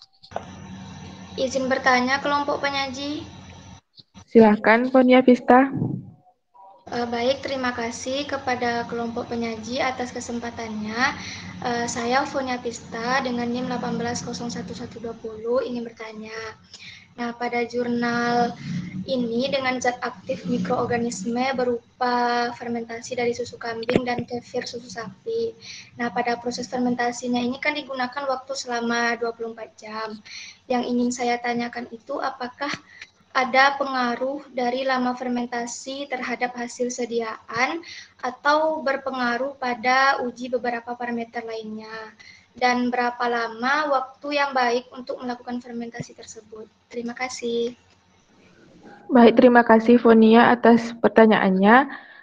Izin bertanya kelompok penyaji. Silakan, Ponia Vista. Baik, terima kasih kepada kelompok penyaji atas kesempatannya. Saya Fonia Pista dengan NIM 18011120 ingin bertanya. Nah, pada jurnal ini dengan zat aktif mikroorganisme berupa fermentasi dari susu kambing dan kefir susu sapi. Nah, pada proses fermentasinya ini kan digunakan waktu selama 24 jam. Yang ingin saya tanyakan itu apakah ada pengaruh dari lama fermentasi terhadap hasil sediaan atau berpengaruh pada uji beberapa parameter lainnya? Dan berapa lama waktu yang baik untuk melakukan fermentasi tersebut? Terima kasih. Baik, terima kasih Fonia atas pertanyaannya.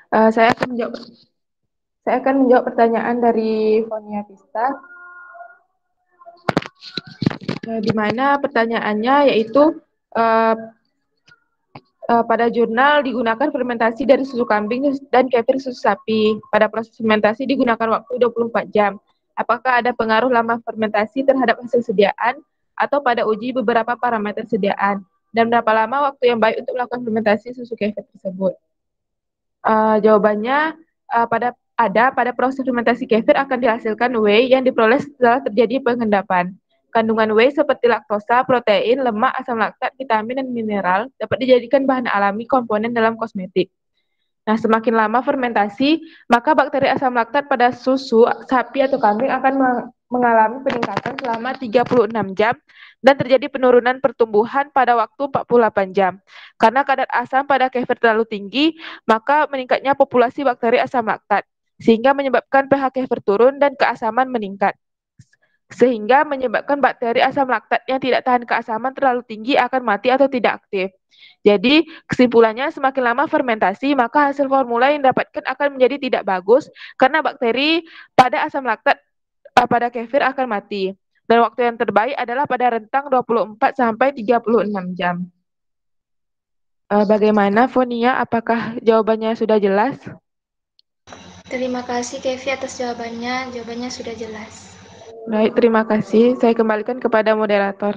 Saya akan menjawab pertanyaan dari Fonia Pista, di mana pertanyaannya yaitu eh, pada jurnal digunakan fermentasi dari susu kambing dan kefir susu sapi. Pada proses fermentasi digunakan waktu 24 jam. Apakah ada pengaruh lama fermentasi terhadap hasil sediaan atau pada uji beberapa parameter sediaan? Dan berapa lama waktu yang baik untuk melakukan fermentasi susu kefir tersebut? Jawabannya pada proses fermentasi kefir akan dihasilkan whey yang diperoleh setelah terjadi pengendapan. Kandungan whey seperti laktosa, protein, lemak, asam laktat, vitamin, dan mineral dapat dijadikan bahan alami komponen dalam kosmetik. Nah, semakin lama fermentasi, maka bakteri asam laktat pada susu sapi atau kambing akan mengalami peningkatan selama 36 jam dan terjadi penurunan pertumbuhan pada waktu 48 jam. Karena kadar asam pada kefir terlalu tinggi, maka meningkatnya populasi bakteri asam laktat, sehingga menyebabkan pH kefir turun dan keasaman meningkat. Sehingga menyebabkan bakteri asam laktat yang tidak tahan keasaman terlalu tinggi akan mati atau tidak aktif. Jadi, kesimpulannya semakin lama fermentasi, maka hasil formula yang didapatkan akan menjadi tidak bagus karena bakteri pada asam laktat pada kefir akan mati. Dan waktu yang terbaik adalah pada rentang 24 sampai 36 jam. Bagaimana Fonia? Apakah jawabannya sudah jelas? Terima kasih Kevi atas jawabannya. Jawabannya sudah jelas. Baik, terima kasih. Saya kembalikan kepada moderator.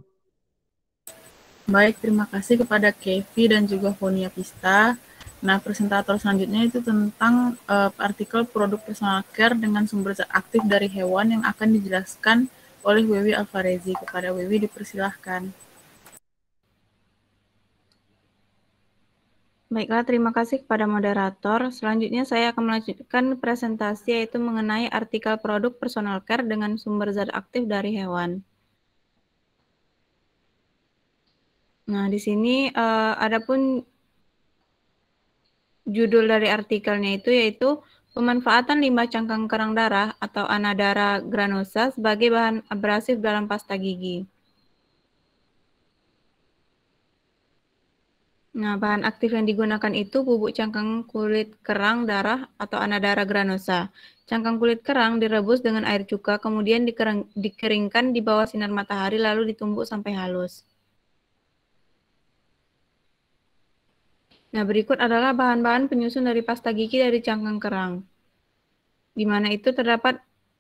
Baik, terima kasih kepada Kevi dan juga Fonia Pista. Nah, presentator selanjutnya itu tentang artikel produk personal care dengan sumber zat aktif dari hewan yang akan dijelaskan oleh Wewi Alvarezi. Kepada Wewi dipersilahkan. Baiklah, terima kasih kepada moderator. Selanjutnya saya akan melanjutkan presentasi yaitu mengenai artikel produk personal care dengan sumber zat aktif dari hewan. Nah, di sini adapun judul dari artikelnya itu yaitu pemanfaatan limbah cangkang kerang darah atau Anadara granosa sebagai bahan abrasif dalam pasta gigi. Nah, bahan aktif yang digunakan itu bubuk cangkang kulit kerang darah atau Anadara granosa. Cangkang kulit kerang direbus dengan air cuka, kemudian dikeringkan di bawah sinar matahari lalu ditumbuk sampai halus. Nah, berikut adalah bahan-bahan penyusun dari pasta gigi dari cangkang kerang. Di mana itu terdapat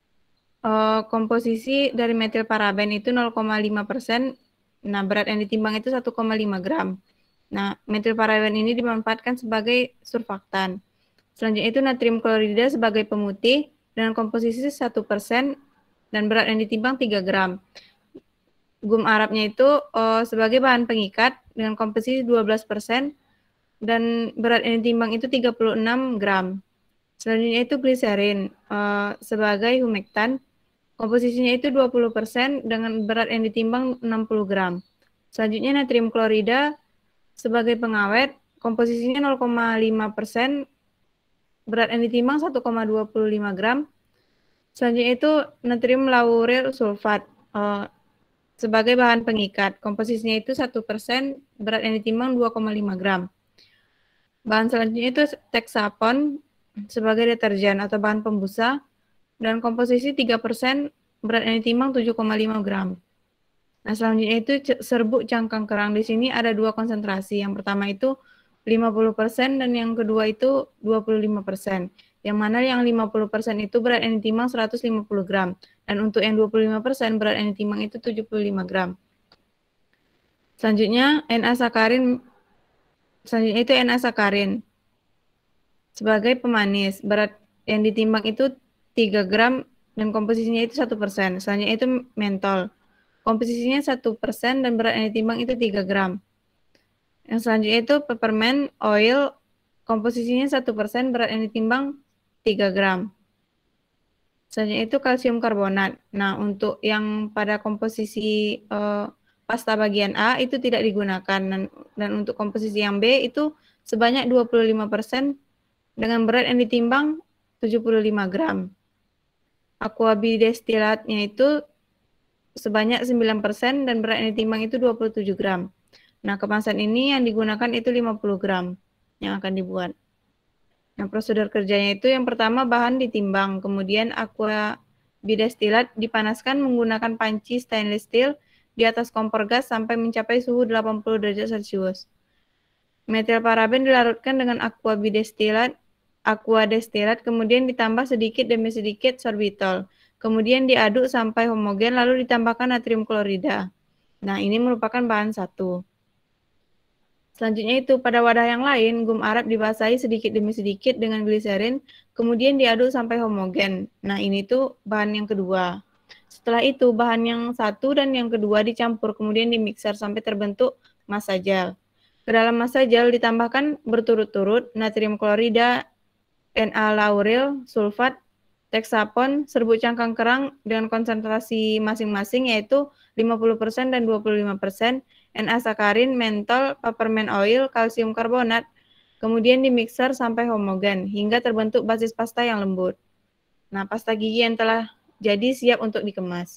komposisi dari metil paraben itu 0,5%. Nah, berat yang ditimbang itu 1,5 gram. Nah, metil paraben ini dimanfaatkan sebagai surfaktan. Selanjutnya itu natrium klorida sebagai pemutih dengan komposisi 1% dan berat yang ditimbang 3 gram. Gum Arabnya itu sebagai bahan pengikat dengan komposisi 12% dan berat yang ditimbang itu 36 gram. Selanjutnya itu gliserin sebagai humektan. Komposisinya itu 20% dengan berat yang ditimbang 60 gram. Selanjutnya natrium klorida sebagai pengawet, komposisinya 0,5%, berat yang ditimbang 1,25 gram. Selanjutnya itu natrium lauril sulfat sebagai bahan pengikat. Komposisinya itu 1%, berat yang ditimbang 2,5 gram. Bahan selanjutnya itu teksapon sebagai deterjen atau bahan pembusa dan komposisi 3%, berat yang ditimbang 7,5 gram. Nah, selanjutnya itu serbuk cangkang kerang. Di sini ada dua konsentrasi. Yang pertama itu 50% dan yang kedua itu 25%. Yang mana yang 50% itu berat yang ditimbang 150 gram. Dan untuk yang 25% berat yang ditimbang itu 75 gram. Selanjutnya N-asakarin. Selanjutnya itu N-asakarin sebagai pemanis. Berat yang ditimbang itu 3 gram dan komposisinya itu 1%. Selanjutnya itu mentol. Komposisinya 1% dan berat yang ditimbang itu 3 gram. Yang selanjutnya itu peppermint oil, komposisinya 1%, berat yang ditimbang 3 gram. Selanjutnya itu kalsium karbonat. Nah, untuk yang pada komposisi pasta bagian A itu tidak digunakan. Dan untuk komposisi yang B itu sebanyak 25% dengan berat yang ditimbang 75 gram. Aqua bidestilatnya itu sebanyak 9% dan berat yang ditimbang itu 27 gram. Nah, kemasan ini yang digunakan itu 50 gram yang akan dibuat. Nah, prosedur kerjanya itu yang pertama bahan ditimbang, kemudian aqua bidestilat dipanaskan menggunakan panci stainless steel di atas kompor gas sampai mencapai suhu 80 derajat Celcius. Metil paraben dilarutkan dengan aqua destilat, kemudian ditambah sedikit demi sedikit sorbitol. Kemudian diaduk sampai homogen, lalu ditambahkan natrium klorida. Nah, ini merupakan bahan satu. Selanjutnya itu, pada wadah yang lain, gum arab dibasahi sedikit demi sedikit dengan gliserin, kemudian diaduk sampai homogen. Nah, ini tuh bahan yang kedua. Setelah itu, bahan yang satu dan yang kedua dicampur, kemudian dimixer sampai terbentuk massa gel. Ke dalam massa gel ditambahkan berturut-turut natrium klorida, Na-lauryl, sulfat, teksapon, serbuk cangkang kerang dengan konsentrasi masing-masing yaitu 50% dan 25%, Na-sakarin, mentol, peppermint oil, kalsium karbonat, kemudian dimixer sampai homogen hingga terbentuk basis pasta yang lembut. Nah, pasta gigi yang telah jadi siap untuk dikemas.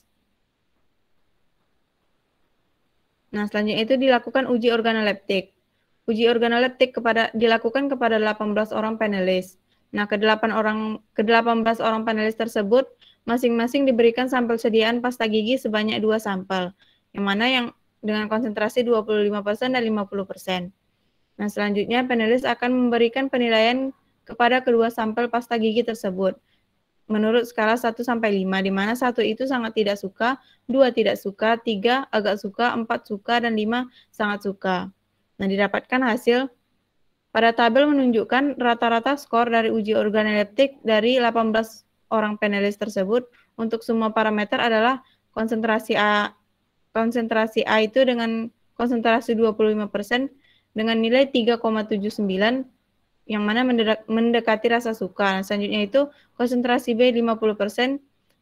Nah, selanjutnya itu dilakukan uji organoleptik. Uji organoleptik dilakukan kepada 18 orang panelis. Nah, ke-18 orang panelis tersebut masing-masing diberikan sampel sediaan pasta gigi sebanyak 2 sampel, yang mana yang dengan konsentrasi 25% dan 50%. Nah, selanjutnya panelis akan memberikan penilaian kepada kedua sampel pasta gigi tersebut menurut skala 1 sampai 5, di mana 1 itu sangat tidak suka, 2 tidak suka, 3 agak suka, 4 suka, dan 5 sangat suka. Nah, didapatkan hasil pada tabel menunjukkan rata-rata skor dari uji organoleptik dari 18 orang panelis tersebut untuk semua parameter adalah konsentrasi A itu dengan konsentrasi 25% dengan nilai 3,79 yang mana mendekati rasa suka. Selanjutnya itu konsentrasi B 50%,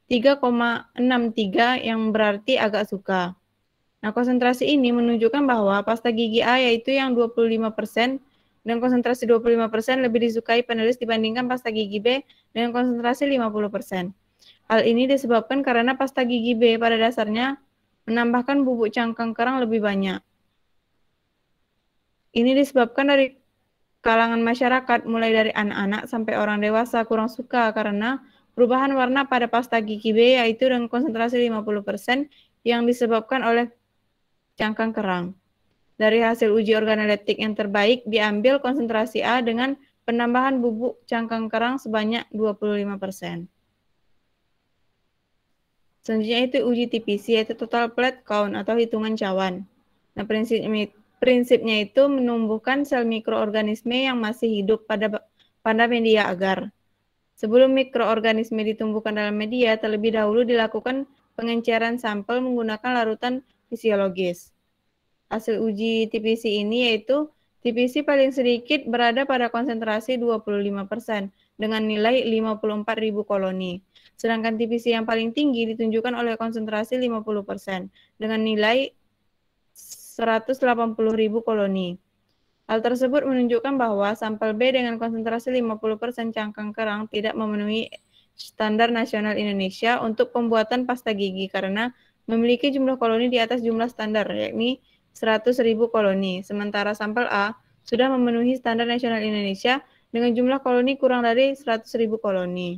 3,63 yang berarti agak suka. Nah, konsentrasi ini menunjukkan bahwa pasta gigi A yaitu yang 25% dengan konsentrasi 25% lebih disukai panelis dibandingkan pasta gigi B dengan konsentrasi 50%. Hal ini disebabkan karena pasta gigi B pada dasarnya menambahkan bubuk cangkang kerang lebih banyak. Ini disebabkan dari kalangan masyarakat mulai dari anak-anak sampai orang dewasa kurang suka karena perubahan warna pada pasta gigi B yaitu dengan konsentrasi 50% yang disebabkan oleh cangkang kerang. Dari hasil uji organoleptik yang terbaik diambil konsentrasi A dengan penambahan bubuk cangkang kerang sebanyak 25%. Selanjutnya itu uji TPC yaitu total plate count atau hitungan cawan. Nah, prinsipnya itu menumbuhkan sel mikroorganisme yang masih hidup pada media agar. Sebelum mikroorganisme ditumbuhkan dalam media, terlebih dahulu dilakukan pengenceran sampel menggunakan larutan fisiologis. Hasil uji TPC ini yaitu TPC paling sedikit berada pada konsentrasi 25% dengan nilai 54.000 koloni. Sedangkan TPC yang paling tinggi ditunjukkan oleh konsentrasi 50% dengan nilai 180.000 koloni. Hal tersebut menunjukkan bahwa sampel B dengan konsentrasi 50% cangkang kerang tidak memenuhi standar nasional Indonesia untuk pembuatan pasta gigi karena memiliki jumlah koloni di atas jumlah standar, yakni 100.000 koloni. Sementara sampel A sudah memenuhi standar nasional Indonesia dengan jumlah koloni kurang dari 100.000 koloni.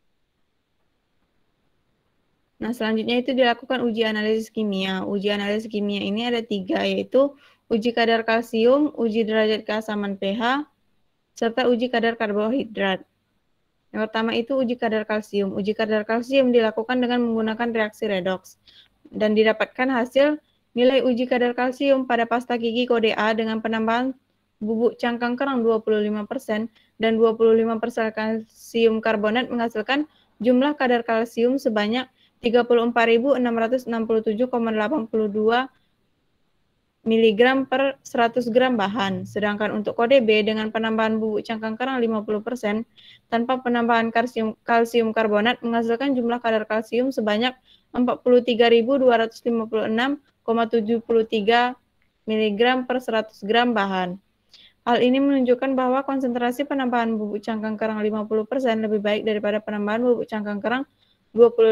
Nah, selanjutnya itu dilakukan uji analisis kimia. Uji analisis kimia ini ada 3, yaitu uji kadar kalsium, uji derajat keasaman pH, serta uji kadar karbohidrat. Yang pertama itu uji kadar kalsium. Uji kadar kalsium dilakukan dengan menggunakan reaksi redoks dan didapatkan hasil nilai uji kadar kalsium pada pasta gigi kode A dengan penambahan bubuk cangkang kerang 25% dan 25% kalsium karbonat menghasilkan jumlah kadar kalsium sebanyak 34.667,82 mg per 100 gram bahan. Sedangkan untuk kode B dengan penambahan bubuk cangkang kerang 50% tanpa penambahan kalsium karbonat menghasilkan jumlah kadar kalsium sebanyak 43.256,73 mg per 100 gram bahan. Hal ini menunjukkan bahwa konsentrasi penambahan bubuk cangkang kerang 50% lebih baik daripada penambahan bubuk cangkang kerang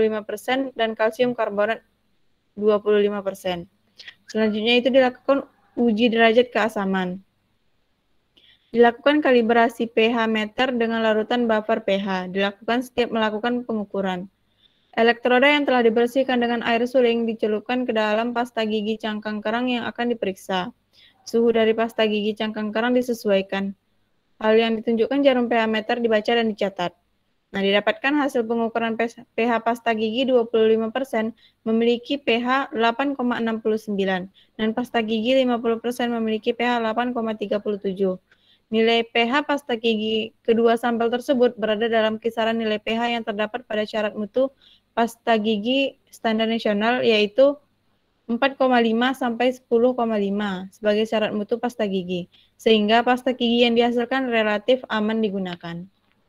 25% dan kalsium karbonat 25%. Selanjutnya itu dilakukan uji derajat keasaman. Dilakukan kalibrasi pH meter dengan larutan buffer pH. Dilakukan setiap melakukan pengukuran. Elektroda yang telah dibersihkan dengan air suling dicelupkan ke dalam pasta gigi cangkang kerang yang akan diperiksa. Suhu dari pasta gigi cangkang kerang disesuaikan. Hal yang ditunjukkan jarum pH meter dibaca dan dicatat. Nah, didapatkan hasil pengukuran pH pasta gigi 25% memiliki pH 8,69 dan pasta gigi 50% memiliki pH 8,37. Nilai pH pasta gigi kedua sampel tersebut berada dalam kisaran nilai pH yang terdapat pada syarat mutu pasta gigi standar nasional, yaitu 4,5 sampai 10,5 sebagai syarat mutu pasta gigi, sehingga pasta gigi yang dihasilkan relatif aman digunakan.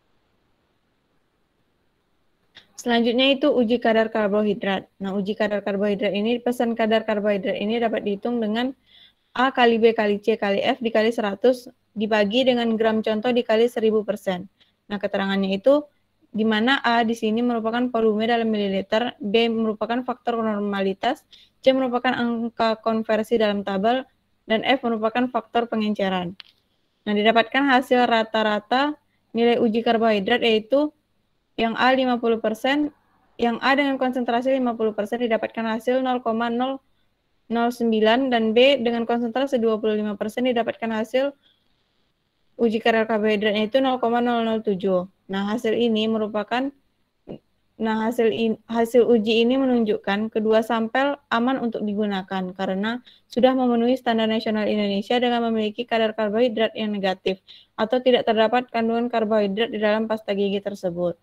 Selanjutnya itu uji kadar karbohidrat. Nah, uji kadar karbohidrat ini, pesan kadar karbohidrat ini dapat dihitung dengan A kali B kali C kali F dikali 100 dibagi dengan gram contoh dikali 1000%. Nah, keterangannya itu di mana A di sini merupakan volume dalam mililiter, B merupakan faktor normalitas, C merupakan angka konversi dalam tabel, dan F merupakan faktor pengenceran. Nah, didapatkan hasil rata-rata nilai uji karbohidrat yaitu yang A 50%, yang A dengan konsentrasi 50% didapatkan hasil 0,009 dan B dengan konsentrasi 25% didapatkan hasil uji kadar karbohidratnya itu 0,007. Nah, hasil uji ini menunjukkan kedua sampel aman untuk digunakan karena sudah memenuhi standar nasional Indonesia dengan memiliki kadar karbohidrat yang negatif atau tidak terdapat kandungan karbohidrat di dalam pasta gigi tersebut.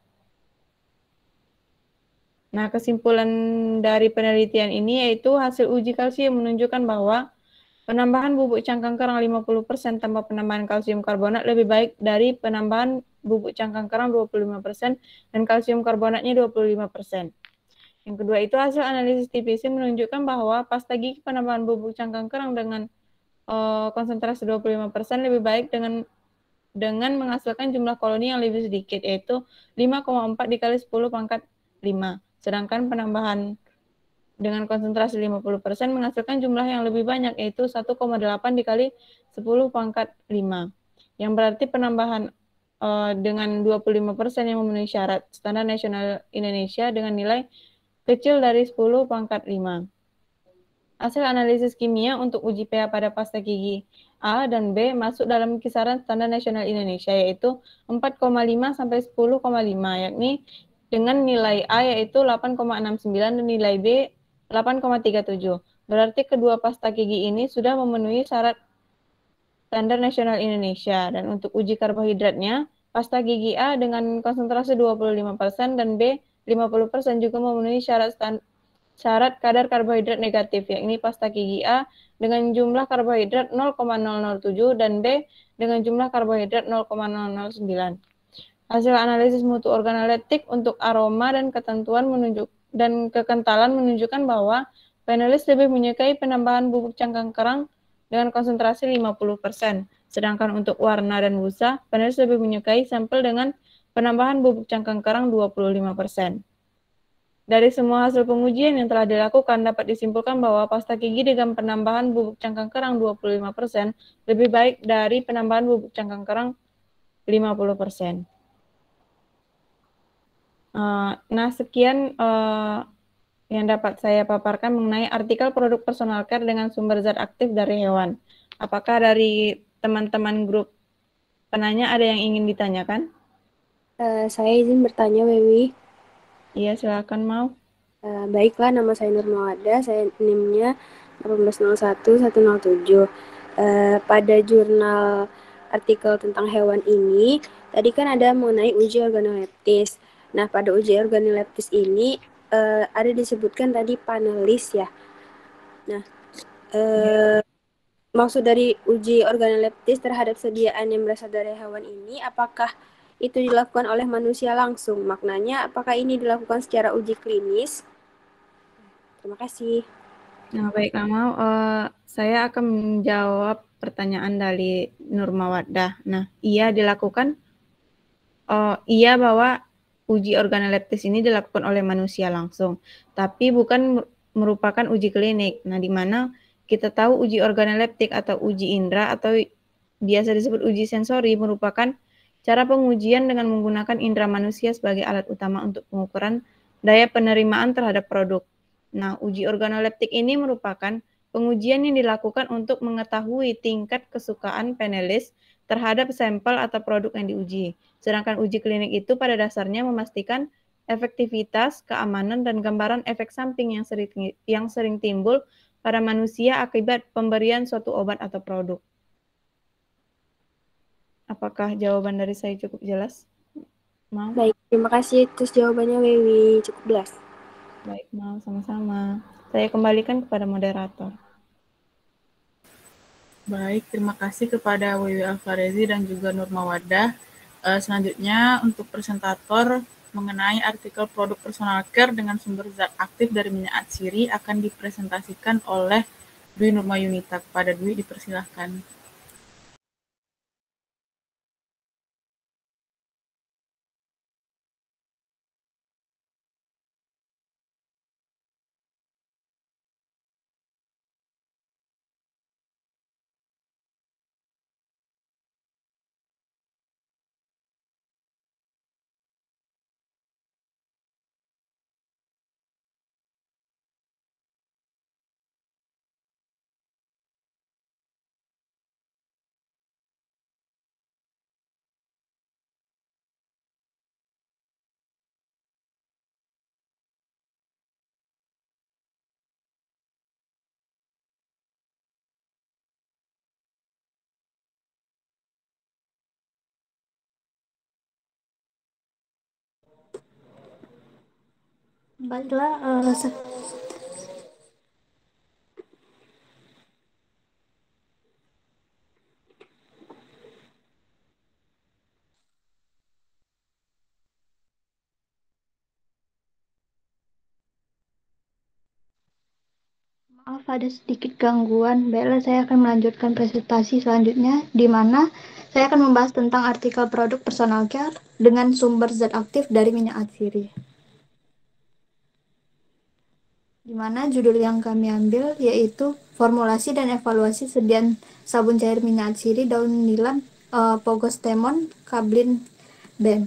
Nah, kesimpulan dari penelitian ini yaitu hasil uji kalsium menunjukkan bahwa penambahan bubuk cangkang kerang 50% tanpa penambahan kalsium karbonat lebih baik dari penambahan bubuk cangkang kerang 25% dan kalsium karbonatnya 25%. Yang kedua itu hasil analisis TPC menunjukkan bahwa pasta gigi penambahan bubuk cangkang kerang dengan konsentrasi 25% lebih baik dengan menghasilkan jumlah koloni yang lebih sedikit, yaitu 5,4 dikali 10 pangkat 5. Sedangkan penambahan dengan konsentrasi 50% menghasilkan jumlah yang lebih banyak, yaitu 1,8 dikali 10 pangkat 5. Yang berarti penambahan dengan 25% yang memenuhi syarat standar nasional Indonesia dengan nilai kecil dari 10 pangkat 5. Hasil analisis kimia untuk uji pH pada pasta gigi A dan B masuk dalam kisaran standar nasional Indonesia, yaitu 4,5 sampai 10,5, yakni dengan nilai A yaitu 8,69 dan nilai B 8,37. Berarti kedua pasta gigi ini sudah memenuhi syarat standar nasional Indonesia. Dan untuk uji karbohidratnya, pasta gigi A dengan konsentrasi 25% dan B 50% juga memenuhi syarat kadar karbohidrat negatif, yakni pasta gigi A dengan jumlah karbohidrat 0,007 dan B dengan jumlah karbohidrat 0,009. Hasil analisis mutu organoleptik untuk aroma dan ketentuan dan kekentalan menunjukkan bahwa panelis lebih menyukai penambahan bubuk cangkang kerang dengan konsentrasi 50%. Sedangkan untuk warna dan busa, panelis lebih menyukai sampel dengan penambahan bubuk cangkang kerang 25%. Dari semua hasil pengujian yang telah dilakukan, dapat disimpulkan bahwa pasta gigi dengan penambahan bubuk cangkang kerang 25% lebih baik dari penambahan bubuk cangkang kerang 50%. Nah, sekian yang dapat saya paparkan mengenai artikel produk personal care dengan sumber zat aktif dari hewan. Apakah dari teman-teman grup penanya ada yang ingin ditanyakan? Saya izin bertanya, Wewi. Iya, silakan mau. Baiklah, nama saya Nurmawada, saya NIM-nya 1801107. Pada jurnal artikel tentang hewan ini, tadi kan ada mengenai uji organoleptis. Nah, pada uji organoleptis ini ada disebutkan tadi panelis ya. Nah, maksud dari uji organoleptis terhadap sediaan yang berasal dari hewan ini, apakah itu dilakukan oleh manusia langsung? Maknanya, apakah ini dilakukan secara uji klinis? Terima kasih. Nah, baik, mau saya akan menjawab pertanyaan dari Nurmawadah. Nah, iya dilakukan. Iya bahwa uji organoleptis ini dilakukan oleh manusia langsung, tapi bukan merupakan uji klinik. Nah, di mana Kita tahu uji organoleptik atau uji indera atau biasa disebut uji sensori merupakan cara pengujian dengan menggunakan indera manusia sebagai alat utama untuk pengukuran daya penerimaan terhadap produk. Nah, uji organoleptik ini merupakan pengujian yang dilakukan untuk mengetahui tingkat kesukaan panelis terhadap sampel atau produk yang diuji. Sedangkan uji klinik itu pada dasarnya memastikan efektivitas, keamanan, dan gambaran efek samping yang sering timbul pada manusia akibat pemberian suatu obat atau produk. Apakah jawaban dari saya cukup jelas? Mau? Baik, terima kasih atas jawabannya Wewi. Cukup jelas. Baik, mau sama-sama. Saya kembalikan kepada moderator. Baik, terima kasih kepada Wewi Alfarezi dan juga Nur Mawadah. Selanjutnya untuk presentator mengenai artikel produk personal care dengan sumber zat aktif dari minyak atsiri akan dipresentasikan oleh Dwi Nurma Yunita. Kepada Dwi dipersilahkan. Baiklah, maaf ada sedikit gangguan. Baiklah, saya akan melanjutkan presentasi selanjutnya, di mana saya akan membahas tentang artikel produk personal care dengan sumber zat aktif dari minyak atsiri. Di mana judul yang kami ambil yaitu formulasi dan evaluasi sediaan sabun cair minyak atsiri daun nilam Pogostemon Kablin Ben.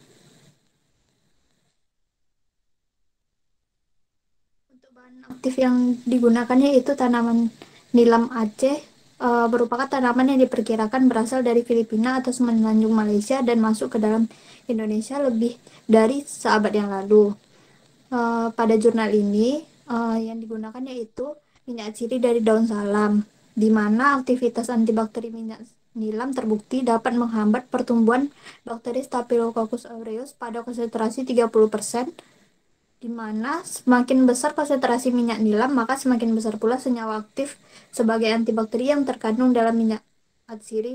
Untuk bahan aktif yang digunakan yaitu tanaman nilam Aceh, merupakan tanaman yang diperkirakan berasal dari Filipina atau semenanjung Malaysia dan masuk ke dalam Indonesia lebih dari seabad yang lalu. Pada jurnal ini yang digunakan yaitu minyak atsiri dari daun salam, di mana aktivitas antibakteri minyak nilam terbukti dapat menghambat pertumbuhan bakteri Staphylococcus aureus pada konsentrasi 30%, di mana semakin besar konsentrasi minyak nilam, maka semakin besar pula senyawa aktif sebagai antibakteri yang terkandung dalam minyak atsiri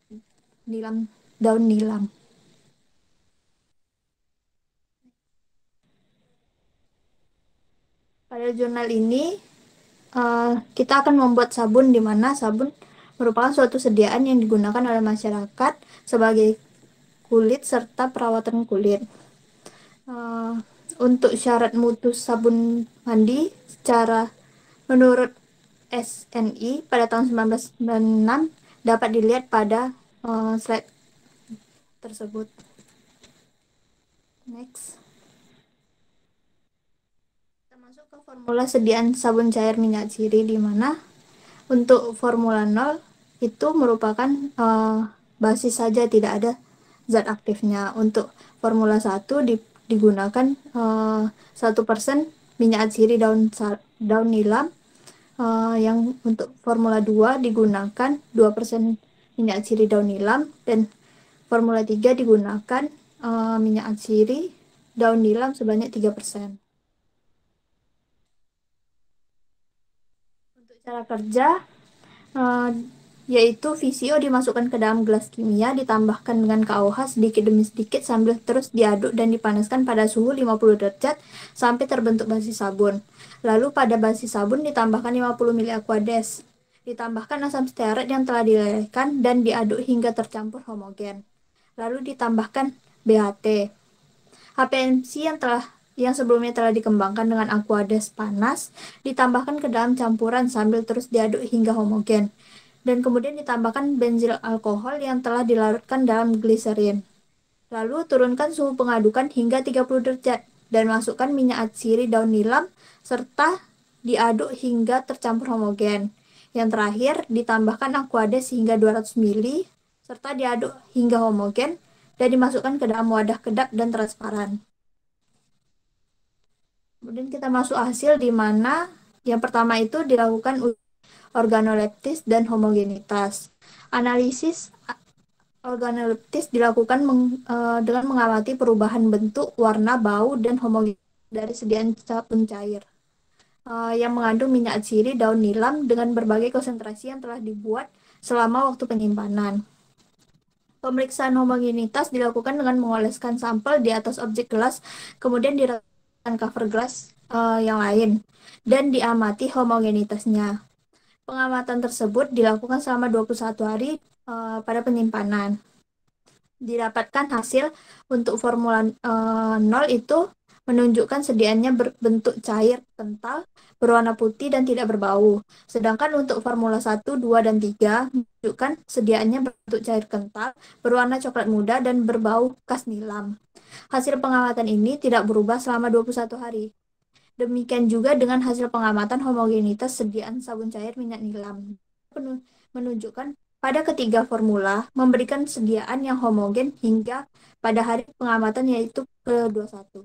daun nilam. Pada jurnal ini, kita akan membuat sabun, di mana sabun merupakan suatu sediaan yang digunakan oleh masyarakat sebagai kulit serta perawatan kulit. Untuk syarat mutu sabun mandi menurut SNI pada tahun 1996 dapat dilihat pada slide tersebut. Next. Kita masuk ke formula sediaan sabun cair minyak atsiri, di mana untuk formula 0 itu merupakan basis saja, tidak ada zat aktifnya. Untuk formula 1 digunakan 1% minyak atsiri daun nilam, yang untuk formula 2 digunakan 2% minyak atsiri daun nilam, dan formula 3 digunakan minyak atsiri daun nilam sebanyak 3%. Untuk cara kerja, yaitu VCO dimasukkan ke dalam gelas kimia, ditambahkan dengan KOH sedikit demi sedikit sambil terus diaduk dan dipanaskan pada suhu 50 derajat sampai terbentuk basi sabun. Lalu pada basi sabun ditambahkan 50 ml Aquades. Ditambahkan asam stearat yang telah dilelehkan dan diaduk hingga tercampur homogen. Lalu ditambahkan BHT. HPMC yang telah yang sebelumnya telah dikembangkan dengan aquades panas ditambahkan ke dalam campuran sambil terus diaduk hingga homogen. Dan kemudian ditambahkan benzil alkohol yang telah dilarutkan dalam gliserin. Lalu turunkan suhu pengadukan hingga 30 derajat dan masukkan minyak atsiri daun nilam serta diaduk hingga tercampur homogen. Yang terakhir ditambahkan aquades hingga 200 ml serta diaduk hingga homogen dan dimasukkan ke dalam wadah kedap dan transparan. Kemudian kita masuk hasil di mana yang pertama itu dilakukan organoleptis dan homogenitas. Analisis organoleptis dilakukan dengan mengamati perubahan bentuk, warna, bau, dan homogenitas dari sediaan sabun cair yang mengandung minyak atsiri daun nilam dengan berbagai konsentrasi yang telah dibuat selama waktu penyimpanan. Pemeriksaan homogenitas dilakukan dengan mengoleskan sampel di atas objek gelas, kemudian diletakkan cover gelas yang lain, dan diamati homogenitasnya. Pengamatan tersebut dilakukan selama 21 hari pada penyimpanan. Didapatkan hasil untuk formula 0 itu menunjukkan sediaannya berbentuk cair kental, berwarna putih dan tidak berbau. Sedangkan untuk formula 1, 2, dan 3 menunjukkan sediaannya berbentuk cair kental, berwarna coklat muda dan berbau khas nilam. Hasil pengamatan ini tidak berubah selama 21 hari. Demikian juga dengan hasil pengamatan homogenitas sediaan sabun cair minyak nilam. Menunjukkan pada ketiga formula memberikan sediaan yang homogen hingga pada hari pengamatan yaitu ke-21.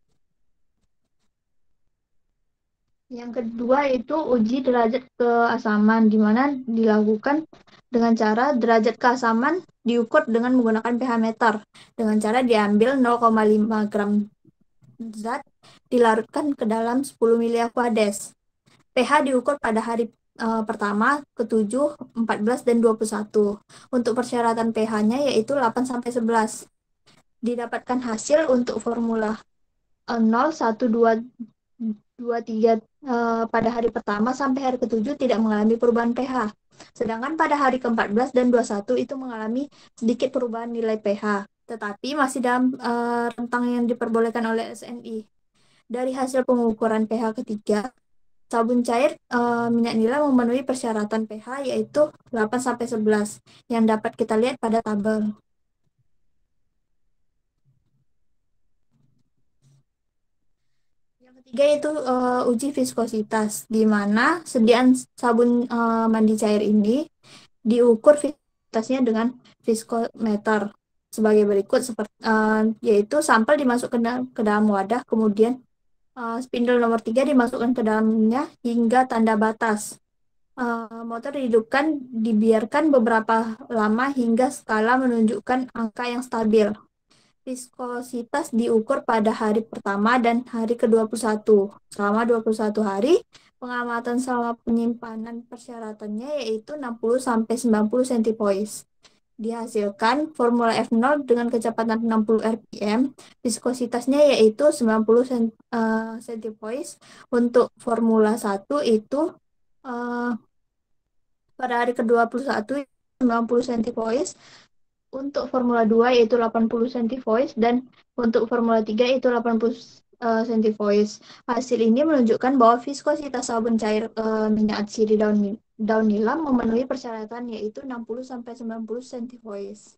Yang kedua itu uji derajat keasaman, di mana dilakukan dengan cara derajat keasaman diukur dengan menggunakan pH meter. Dengan cara diambil 0,5 gram zat dilarutkan ke dalam 10 ml aquades. pH diukur pada hari pertama, ke-7, 14, dan 21. Untuk persyaratan pH-nya yaitu 8-11. Didapatkan hasil untuk formula 0, 1, 2, 3 pada hari pertama sampai hari ke-7 tidak mengalami perubahan pH. Sedangkan pada hari ke-14 dan 21 itu mengalami sedikit perubahan nilai pH, tetapi masih dalam rentang yang diperbolehkan oleh SNI. Dari hasil pengukuran pH ketiga, sabun cair minyak nila memenuhi persyaratan pH yaitu 8-11 yang dapat kita lihat pada tabel. Ketiga itu uji viskositas, di mana sediaan sabun mandi cair ini diukur viskositasnya dengan viskometer sebagai berikut, yaitu sampel dimasukkan ke dalam wadah, kemudian spindle nomor 3 dimasukkan ke dalamnya hingga tanda batas. Motor dihidupkan, dibiarkan beberapa lama hingga skala menunjukkan angka yang stabil. Viskositas diukur pada hari pertama dan hari ke-21. Selama 21 hari, pengamatan selama penyimpanan persyaratannya yaitu 60-90 centipoise. Dihasilkan formula F0 dengan kecepatan 60 rpm, viskositasnya yaitu 90 centipoise. Untuk formula 1 itu pada hari ke-21 90 centipoise. Untuk formula 2 yaitu 80 centivoice dan untuk formula 3 yaitu 80 centivoice. Hasil ini menunjukkan bahwa viskositas sabun cair minyak atsiri daun nilam memenuhi persyaratan yaitu 60-90 centivoice.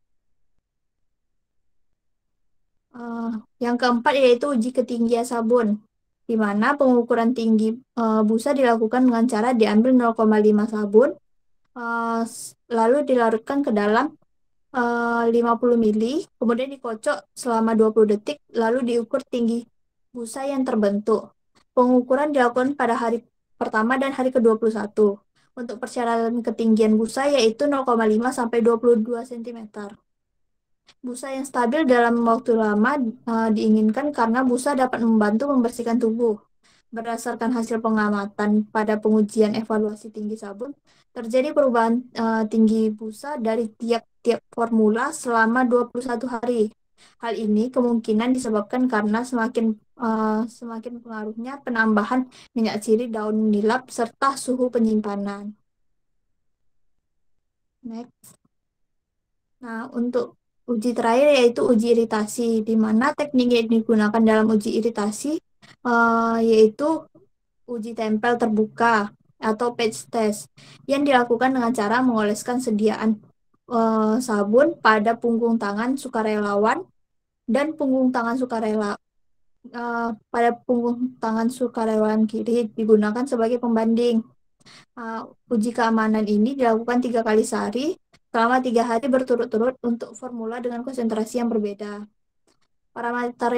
Yang keempat yaitu uji ketinggian sabun, di mana pengukuran tinggi busa dilakukan dengan cara diambil 0,5 sabun, lalu dilarutkan ke dalam 50 ml, kemudian dikocok selama 20 detik, lalu diukur tinggi busa yang terbentuk. Pengukuran dilakukan pada hari pertama dan hari ke-21. Untuk persyaratan ketinggian busa yaitu 0,5 sampai 22 cm. Busa yang stabil dalam waktu lama diinginkan karena busa dapat membantu membersihkan tubuh. Berdasarkan hasil pengamatan pada pengujian evaluasi tinggi sabun, terjadi perubahan tinggi busa dari tiap-tiap formula selama 21 hari. Hal ini kemungkinan disebabkan karena semakin pengaruhnya penambahan minyak atsiri daun nilap serta suhu penyimpanan. Next. Nah, untuk Uji terakhir yaitu uji iritasi, di mana teknik yang digunakan dalam uji iritasi yaitu uji tempel terbuka atau patch test yang dilakukan dengan cara mengoleskan sediaan sabun pada punggung tangan sukarelawan dan punggung tangan pada punggung tangan sukarelawan kiri digunakan sebagai pembanding. Uji keamanan ini dilakukan 3 kali sehari selama 3 hari berturut-turut untuk formula dengan konsentrasi yang berbeda. Parameter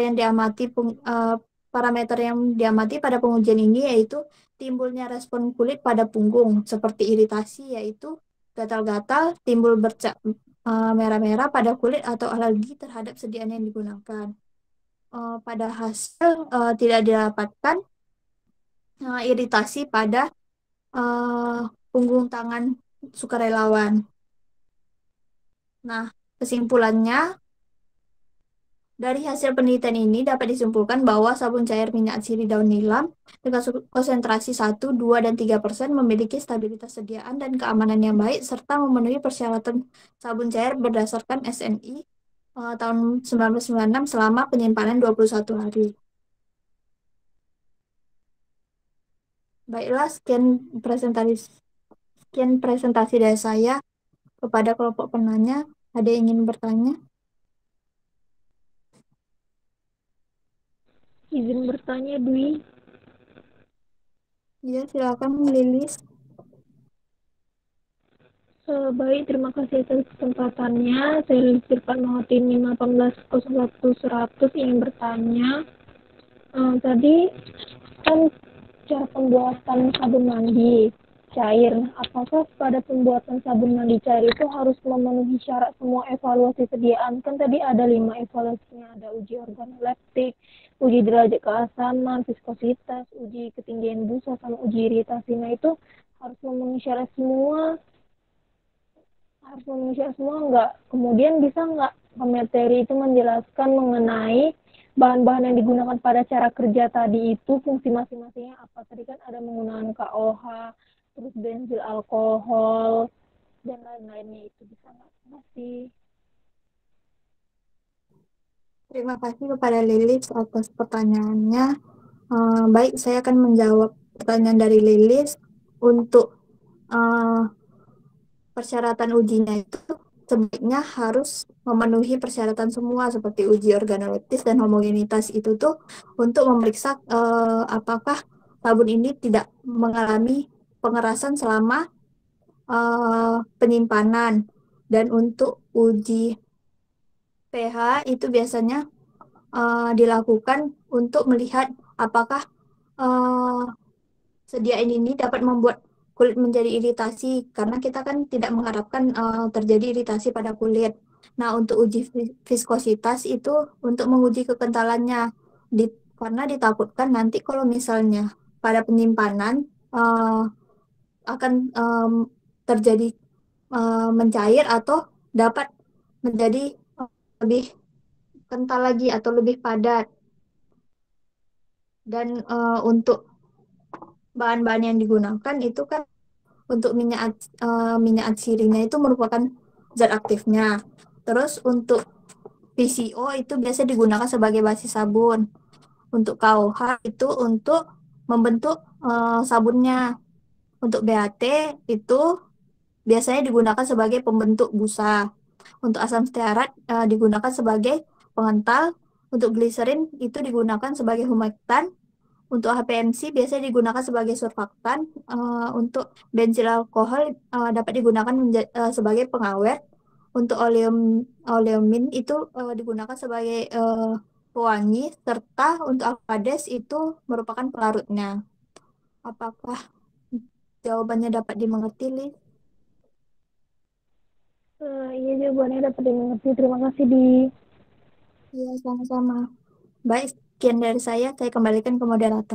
yang diamati pada pengujian ini yaitu timbulnya respon kulit pada punggung seperti iritasi, yaitu gatal-gatal, timbul bercak merah-merah pada kulit atau alergi terhadap sediaan yang digunakan. Pada hasil tidak didapatkan iritasi pada punggung tangan sukarelawan. Nah, kesimpulannya, dari hasil penelitian ini dapat disimpulkan bahwa sabun cair minyak atsiri daun nilam dengan konsentrasi 1, 2, dan 3% memiliki stabilitas sediaan dan keamanan yang baik serta memenuhi persyaratan sabun cair berdasarkan SNI tahun 1996 selama penyimpanan 21 hari. Baiklah, sekian presentasi dari saya. Kepada kelompok penanya, ada yang ingin bertanya? Izin bertanya, Dwi. Ya, silakan Lilis. Baik, terima kasih atas kesempatannya. Saya Lilis Irfanmawati 1801 ingin bertanya. Tadi kan cara pembuatan sabun mandi cair. Apakah pada pembuatan sabun mandi cair itu harus memenuhi syarat semua evaluasi sediaan? Kan tadi ada 5 evaluasinya, ada uji organoleptik, uji derajat keasaman, viskositas, uji ketinggian busa, sama uji iritasi. Nah, itu harus memenuhi syarat semua. Enggak? Kemudian bisa nggak pemateri itu menjelaskan mengenai bahan-bahan yang digunakan pada cara kerja tadi itu fungsi masing-masingnya apa? Tadi kan ada menggunakan KOH, terus bensil alkohol, dan lain-lainnya, itu bisa nggak? Terima kasih. Terima kasih kepada Lilis atas pertanyaannya. Baik, saya akan menjawab pertanyaan dari Lilis. Untuk persyaratan ujinya itu sebaiknya harus memenuhi persyaratan semua seperti uji organoleptis dan homogenitas itu tuh untuk memeriksa apakah sabun ini tidak mengalami pengerasan selama penyimpanan. Dan untuk uji pH itu biasanya dilakukan untuk melihat apakah sediaan ini dapat membuat kulit menjadi iritasi, karena kita kan tidak mengharapkan terjadi iritasi pada kulit. Nah, untuk uji viskositas itu untuk menguji kekentalannya, karena ditakutkan nanti kalau misalnya pada penyimpanan akan terjadi mencair atau dapat menjadi lebih kental lagi atau lebih padat. Dan untuk bahan-bahan yang digunakan itu kan untuk minyak atsirinya itu merupakan zat aktifnya. Terus untuk PCO itu biasa digunakan sebagai basis sabun. Untuk KOH itu untuk membentuk sabunnya. Untuk BHT itu biasanya digunakan sebagai pembentuk busa. Untuk asam stearat digunakan sebagai pengental. Untuk gliserin itu digunakan sebagai humektan. Untuk HPMC biasanya digunakan sebagai surfaktan. Untuk bensil alkohol dapat digunakan sebagai pengawet. Untuk oleomin itu digunakan sebagai pewangi, serta untuk alkades itu merupakan pelarutnya. Apakah jawabannya dapat dimengerti, Liz? Iya, jawabannya dapat dimengerti. Terima kasih, Di. Iya, sama-sama. Baik, sekian dari saya kembalikan ke moderator.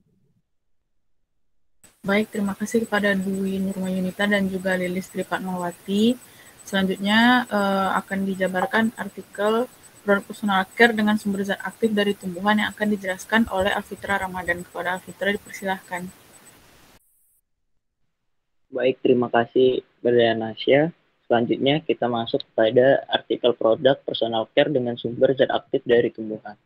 Baik, terima kasih kepada Dwi Nurmayunita dan juga Lilis Tripatmawati. Selanjutnya akan dijabarkan artikel produk personal care dengan sumber zat aktif dari tumbuhan yang akan dijelaskan oleh Alfitra Ramadan. Kepada Alfitra dipersilahkan. Baik, terima kasih Berdaya Nasya. Selanjutnya kita masuk pada artikel produk personal care dengan sumber zat aktif dari tumbuhan.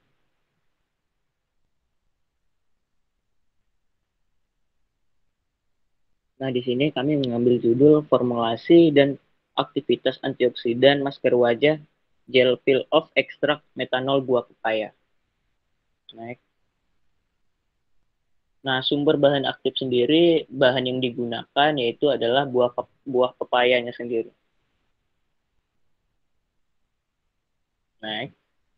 Nah, di sini kami mengambil judul formulasi dan aktivitas antioksidan masker wajah gel peel off ekstrak metanol buah pepaya. Next. Nah, sumber bahan aktif sendiri, bahan yang digunakan yaitu adalah buah pepayanya sendiri. Next.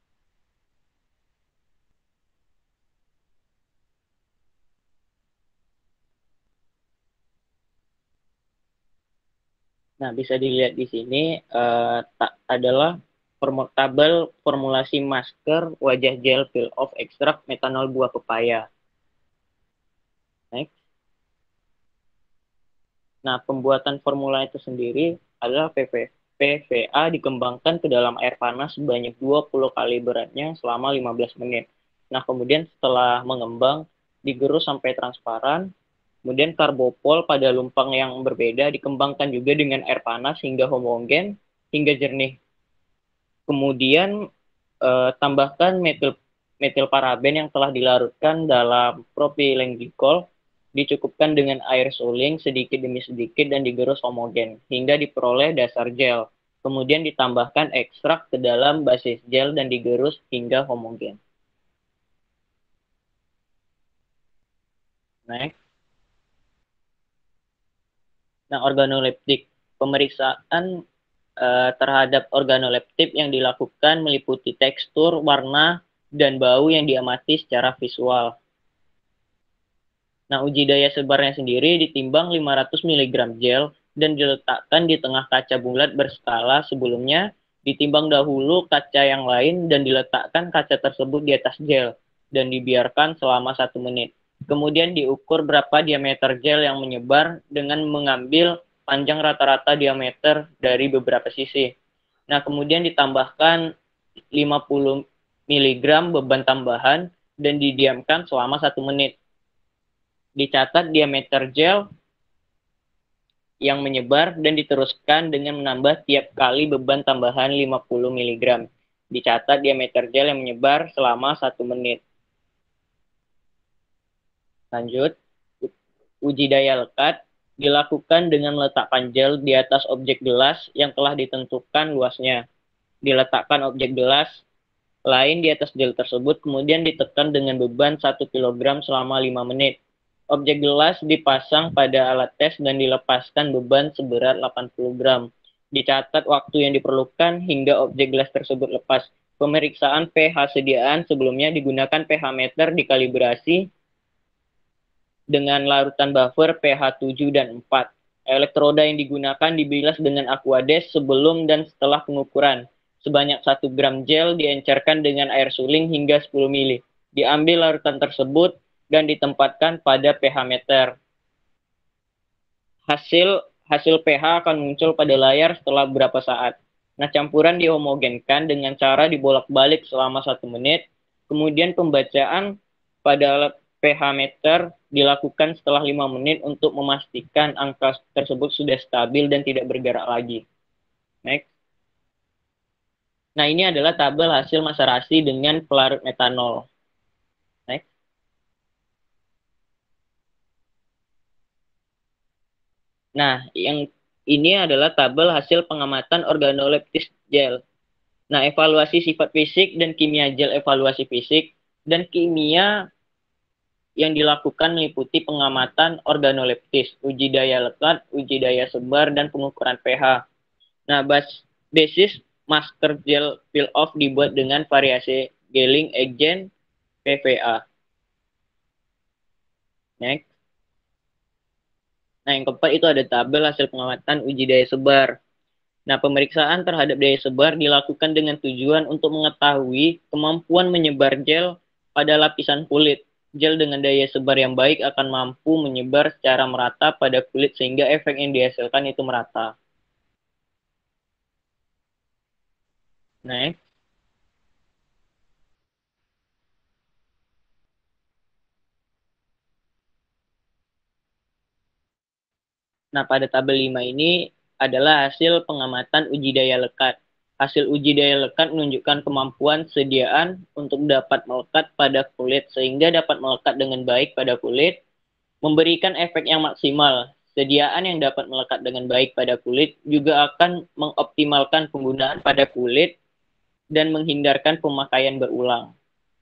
Nah, bisa dilihat di sini adalah tabel formulasi masker wajah gel peel off ekstrak metanol buah pepaya. Next. Nah, pembuatan formula itu sendiri adalah PVA dikembangkan ke dalam air panas sebanyak 20 kali beratnya selama 15 menit. Nah, kemudian setelah mengembang, digerus sampai transparan. Kemudian karbopol pada lumpang yang berbeda dikembangkan juga dengan air panas hingga homogen, hingga jernih. Kemudian tambahkan metil paraben yang telah dilarutkan dalam propylenglikol, dicukupkan dengan air suling sedikit demi sedikit dan digerus homogen hingga diperoleh dasar gel. Kemudian ditambahkan ekstrak ke dalam basis gel dan digerus hingga homogen. Next. Nah, organoleptik. Pemeriksaan terhadap organoleptik yang dilakukan meliputi tekstur, warna, dan bau yang diamati secara visual. Nah, uji daya sebarnya sendiri ditimbang 500 mg gel dan diletakkan di tengah kaca bulat berskala. Sebelumnya ditimbang dahulu kaca yang lain dan diletakkan kaca tersebut di atas gel dan dibiarkan selama 1 menit. Kemudian diukur berapa diameter gel yang menyebar dengan mengambil panjang rata-rata diameter dari beberapa sisi. Nah, kemudian ditambahkan 50 mg beban tambahan dan didiamkan selama 1 menit. Dicatat diameter gel yang menyebar dan diteruskan dengan menambah tiap kali beban tambahan 50 mg. Dicatat diameter gel yang menyebar selama 1 menit. Lanjut, uji daya lekat dilakukan dengan meletakkan gel di atas objek gelas yang telah ditentukan luasnya. Diletakkan objek gelas lain di atas gel tersebut, kemudian ditekan dengan beban 1 kg selama 5 menit. Objek gelas dipasang pada alat tes dan dilepaskan beban seberat 80 gram. Dicatat waktu yang diperlukan hingga objek gelas tersebut lepas. Pemeriksaan pH sediaan sebelumnya digunakan pH meter dikalibrasi dengan larutan buffer pH 7 dan 4. Elektroda yang digunakan dibilas dengan Aquades sebelum dan setelah pengukuran. Sebanyak 1 gram gel diencerkan dengan air suling hingga 10 ml. Diambil larutan tersebut dan ditempatkan pada pH meter. Hasil pH akan muncul pada layar setelah beberapa saat. Nah, campuran dihomogenkan dengan cara dibolak-balik selama 1 menit. Kemudian pembacaan pada alat pH meter dilakukan setelah 5 menit untuk memastikan angka tersebut sudah stabil dan tidak bergerak lagi. Next. Nah, ini adalah tabel hasil maserasi dengan pelarut metanol. Next. Nah, yang ini adalah tabel hasil pengamatan organoleptis gel. Nah, evaluasi sifat fisik dan kimia gel evaluasi fisik dan kimia yang dilakukan meliputi pengamatan organoleptis, uji daya lekat, uji daya sebar, dan pengukuran pH. Nah, basis masker gel peel off dibuat dengan variasi gelling agent PVA. Next. Nah, yang keempat itu ada tabel hasil pengamatan uji daya sebar. Nah, pemeriksaan terhadap daya sebar dilakukan dengan tujuan untuk mengetahui kemampuan menyebar gel pada lapisan kulit. Gel dengan daya sebar yang baik akan mampu menyebar secara merata pada kulit sehingga efek yang dihasilkan itu merata. Next. Nah, pada tabel 5 ini adalah hasil pengamatan uji daya lekat. Hasil uji daya lekat menunjukkan kemampuan sediaan untuk dapat melekat pada kulit sehingga dapat melekat dengan baik pada kulit, memberikan efek yang maksimal. Sediaan yang dapat melekat dengan baik pada kulit juga akan mengoptimalkan penggunaan pada kulit dan menghindarkan pemakaian berulang.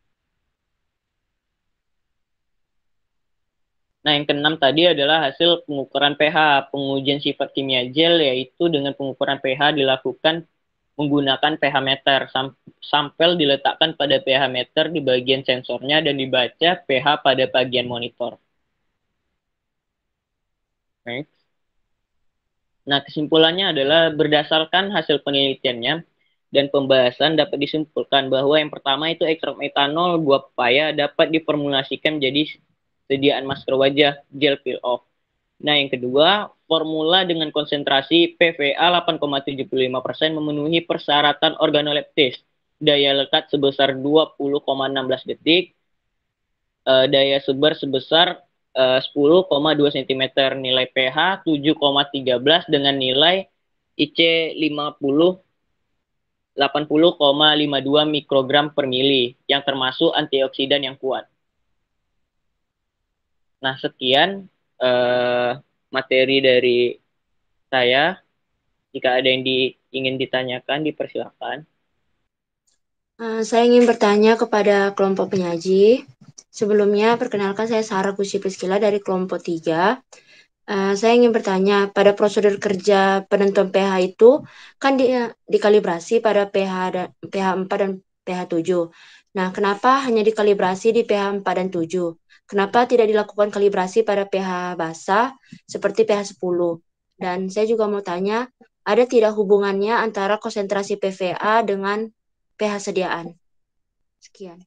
Nah, yang keenam tadi adalah hasil pengukuran pH. Pengujian sifat kimia gel yaitu dengan pengukuran pH dilakukan menggunakan pH meter. Sampel diletakkan pada pH meter di bagian sensornya dan dibaca pH pada bagian monitor. Next. Nah, kesimpulannya adalah berdasarkan hasil penelitiannya dan pembahasan dapat disimpulkan bahwa yang pertama itu ekstrak metanol buah pepaya dapat diformulasikan menjadi sediaan masker wajah gel peel off. Nah, yang kedua, formula dengan konsentrasi PVA 8,75% memenuhi persyaratan organoleptis. Daya lekat sebesar 20,16 detik, daya sebar sebesar 10,2 cm, nilai pH 7,13 dengan nilai IC 80,52 mikrogram per mili, yang termasuk antioksidan yang kuat. Nah, sekian materi dari saya. Jika ada yang ingin ditanyakan, dipersilakan. Saya ingin bertanya kepada kelompok penyaji. Sebelumnya, perkenalkan saya Sarah Gusi Priscila dari kelompok 3. Saya ingin bertanya, pada prosedur kerja penentuan pH itu kan dikalibrasi pada pH 4 dan pH 7. Nah, kenapa hanya dikalibrasi di pH 4 dan 7? Kenapa tidak dilakukan kalibrasi pada pH basah seperti pH 10? Dan saya juga mau tanya, ada tidak hubungannya antara konsentrasi PVA dengan pH sediaan? Sekian.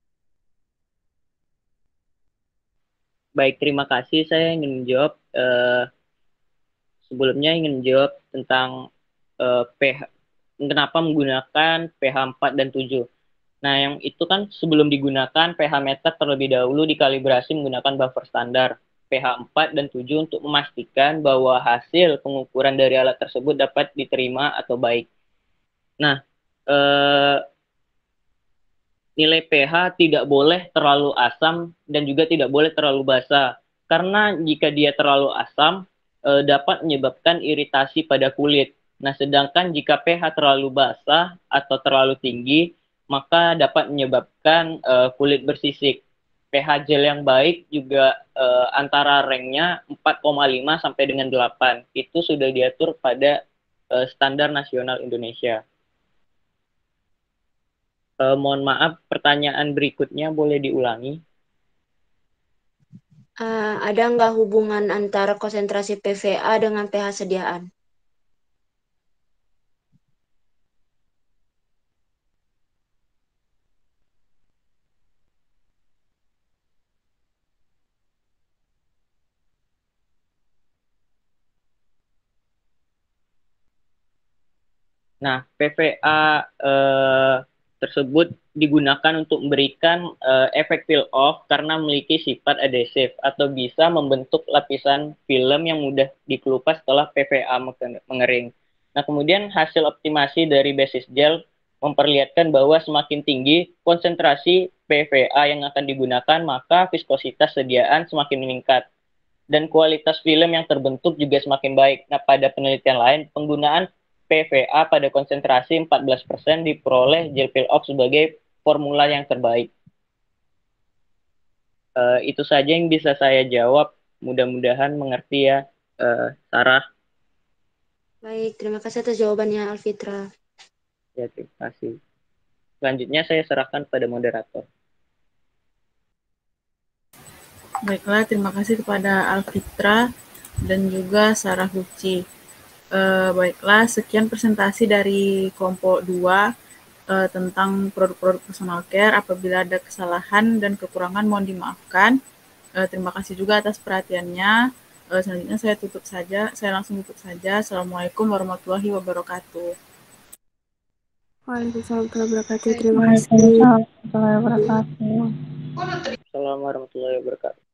Baik, terima kasih. Saya ingin menjawab. Sebelumnya ingin menjawab tentang pH. Kenapa menggunakan pH 4 dan 7. Nah, yang itu kan sebelum digunakan pH meter terlebih dahulu dikalibrasi menggunakan buffer standar pH 4 dan 7 untuk memastikan bahwa hasil pengukuran dari alat tersebut dapat diterima atau baik. Nah, nilai pH tidak boleh terlalu asam dan juga tidak boleh terlalu basa. Karena jika dia terlalu asam, dapat menyebabkan iritasi pada kulit. Nah, sedangkan jika pH terlalu basah atau terlalu tinggi, maka dapat menyebabkan kulit bersisik. pH gel yang baik juga antara ranknya 4,5 sampai dengan 8. Itu sudah diatur pada standar nasional Indonesia. Mohon maaf, pertanyaan berikutnya boleh diulangi? Ada nggak hubungan antara konsentrasi PVA dengan pH sediaan? Nah, PVA tersebut digunakan untuk memberikan efek peel off karena memiliki sifat adhesif atau bisa membentuk lapisan film yang mudah dikelupas setelah PVA mengering. Nah, kemudian hasil optimasi dari basis gel memperlihatkan bahwa semakin tinggi konsentrasi PVA yang akan digunakan, maka viskositas sediaan semakin meningkat dan kualitas film yang terbentuk juga semakin baik. Nah, pada penelitian lain, penggunaan PVA pada konsentrasi 14% diperoleh gel peel off sebagai formula yang terbaik. Itu saja yang bisa saya jawab. Mudah-mudahan mengerti ya, Sarah. Baik, terima kasih atas jawabannya, Alfitra. Ya, terima kasih. Selanjutnya saya serahkan pada moderator. Baiklah, terima kasih kepada Alfitra dan juga Sarah Guci. Baiklah, sekian presentasi dari kelompok 2 tentang produk-produk personal care. Apabila ada kesalahan dan kekurangan mohon dimaafkan. Terima kasih juga atas perhatiannya. Selanjutnya saya langsung tutup saja. Assalamualaikum warahmatullahi wabarakatuh. Waalaikumsalam warahmatullahi wabarakatuh. Terima kasih. Assalamualaikum warahmatullahi wabarakatuh.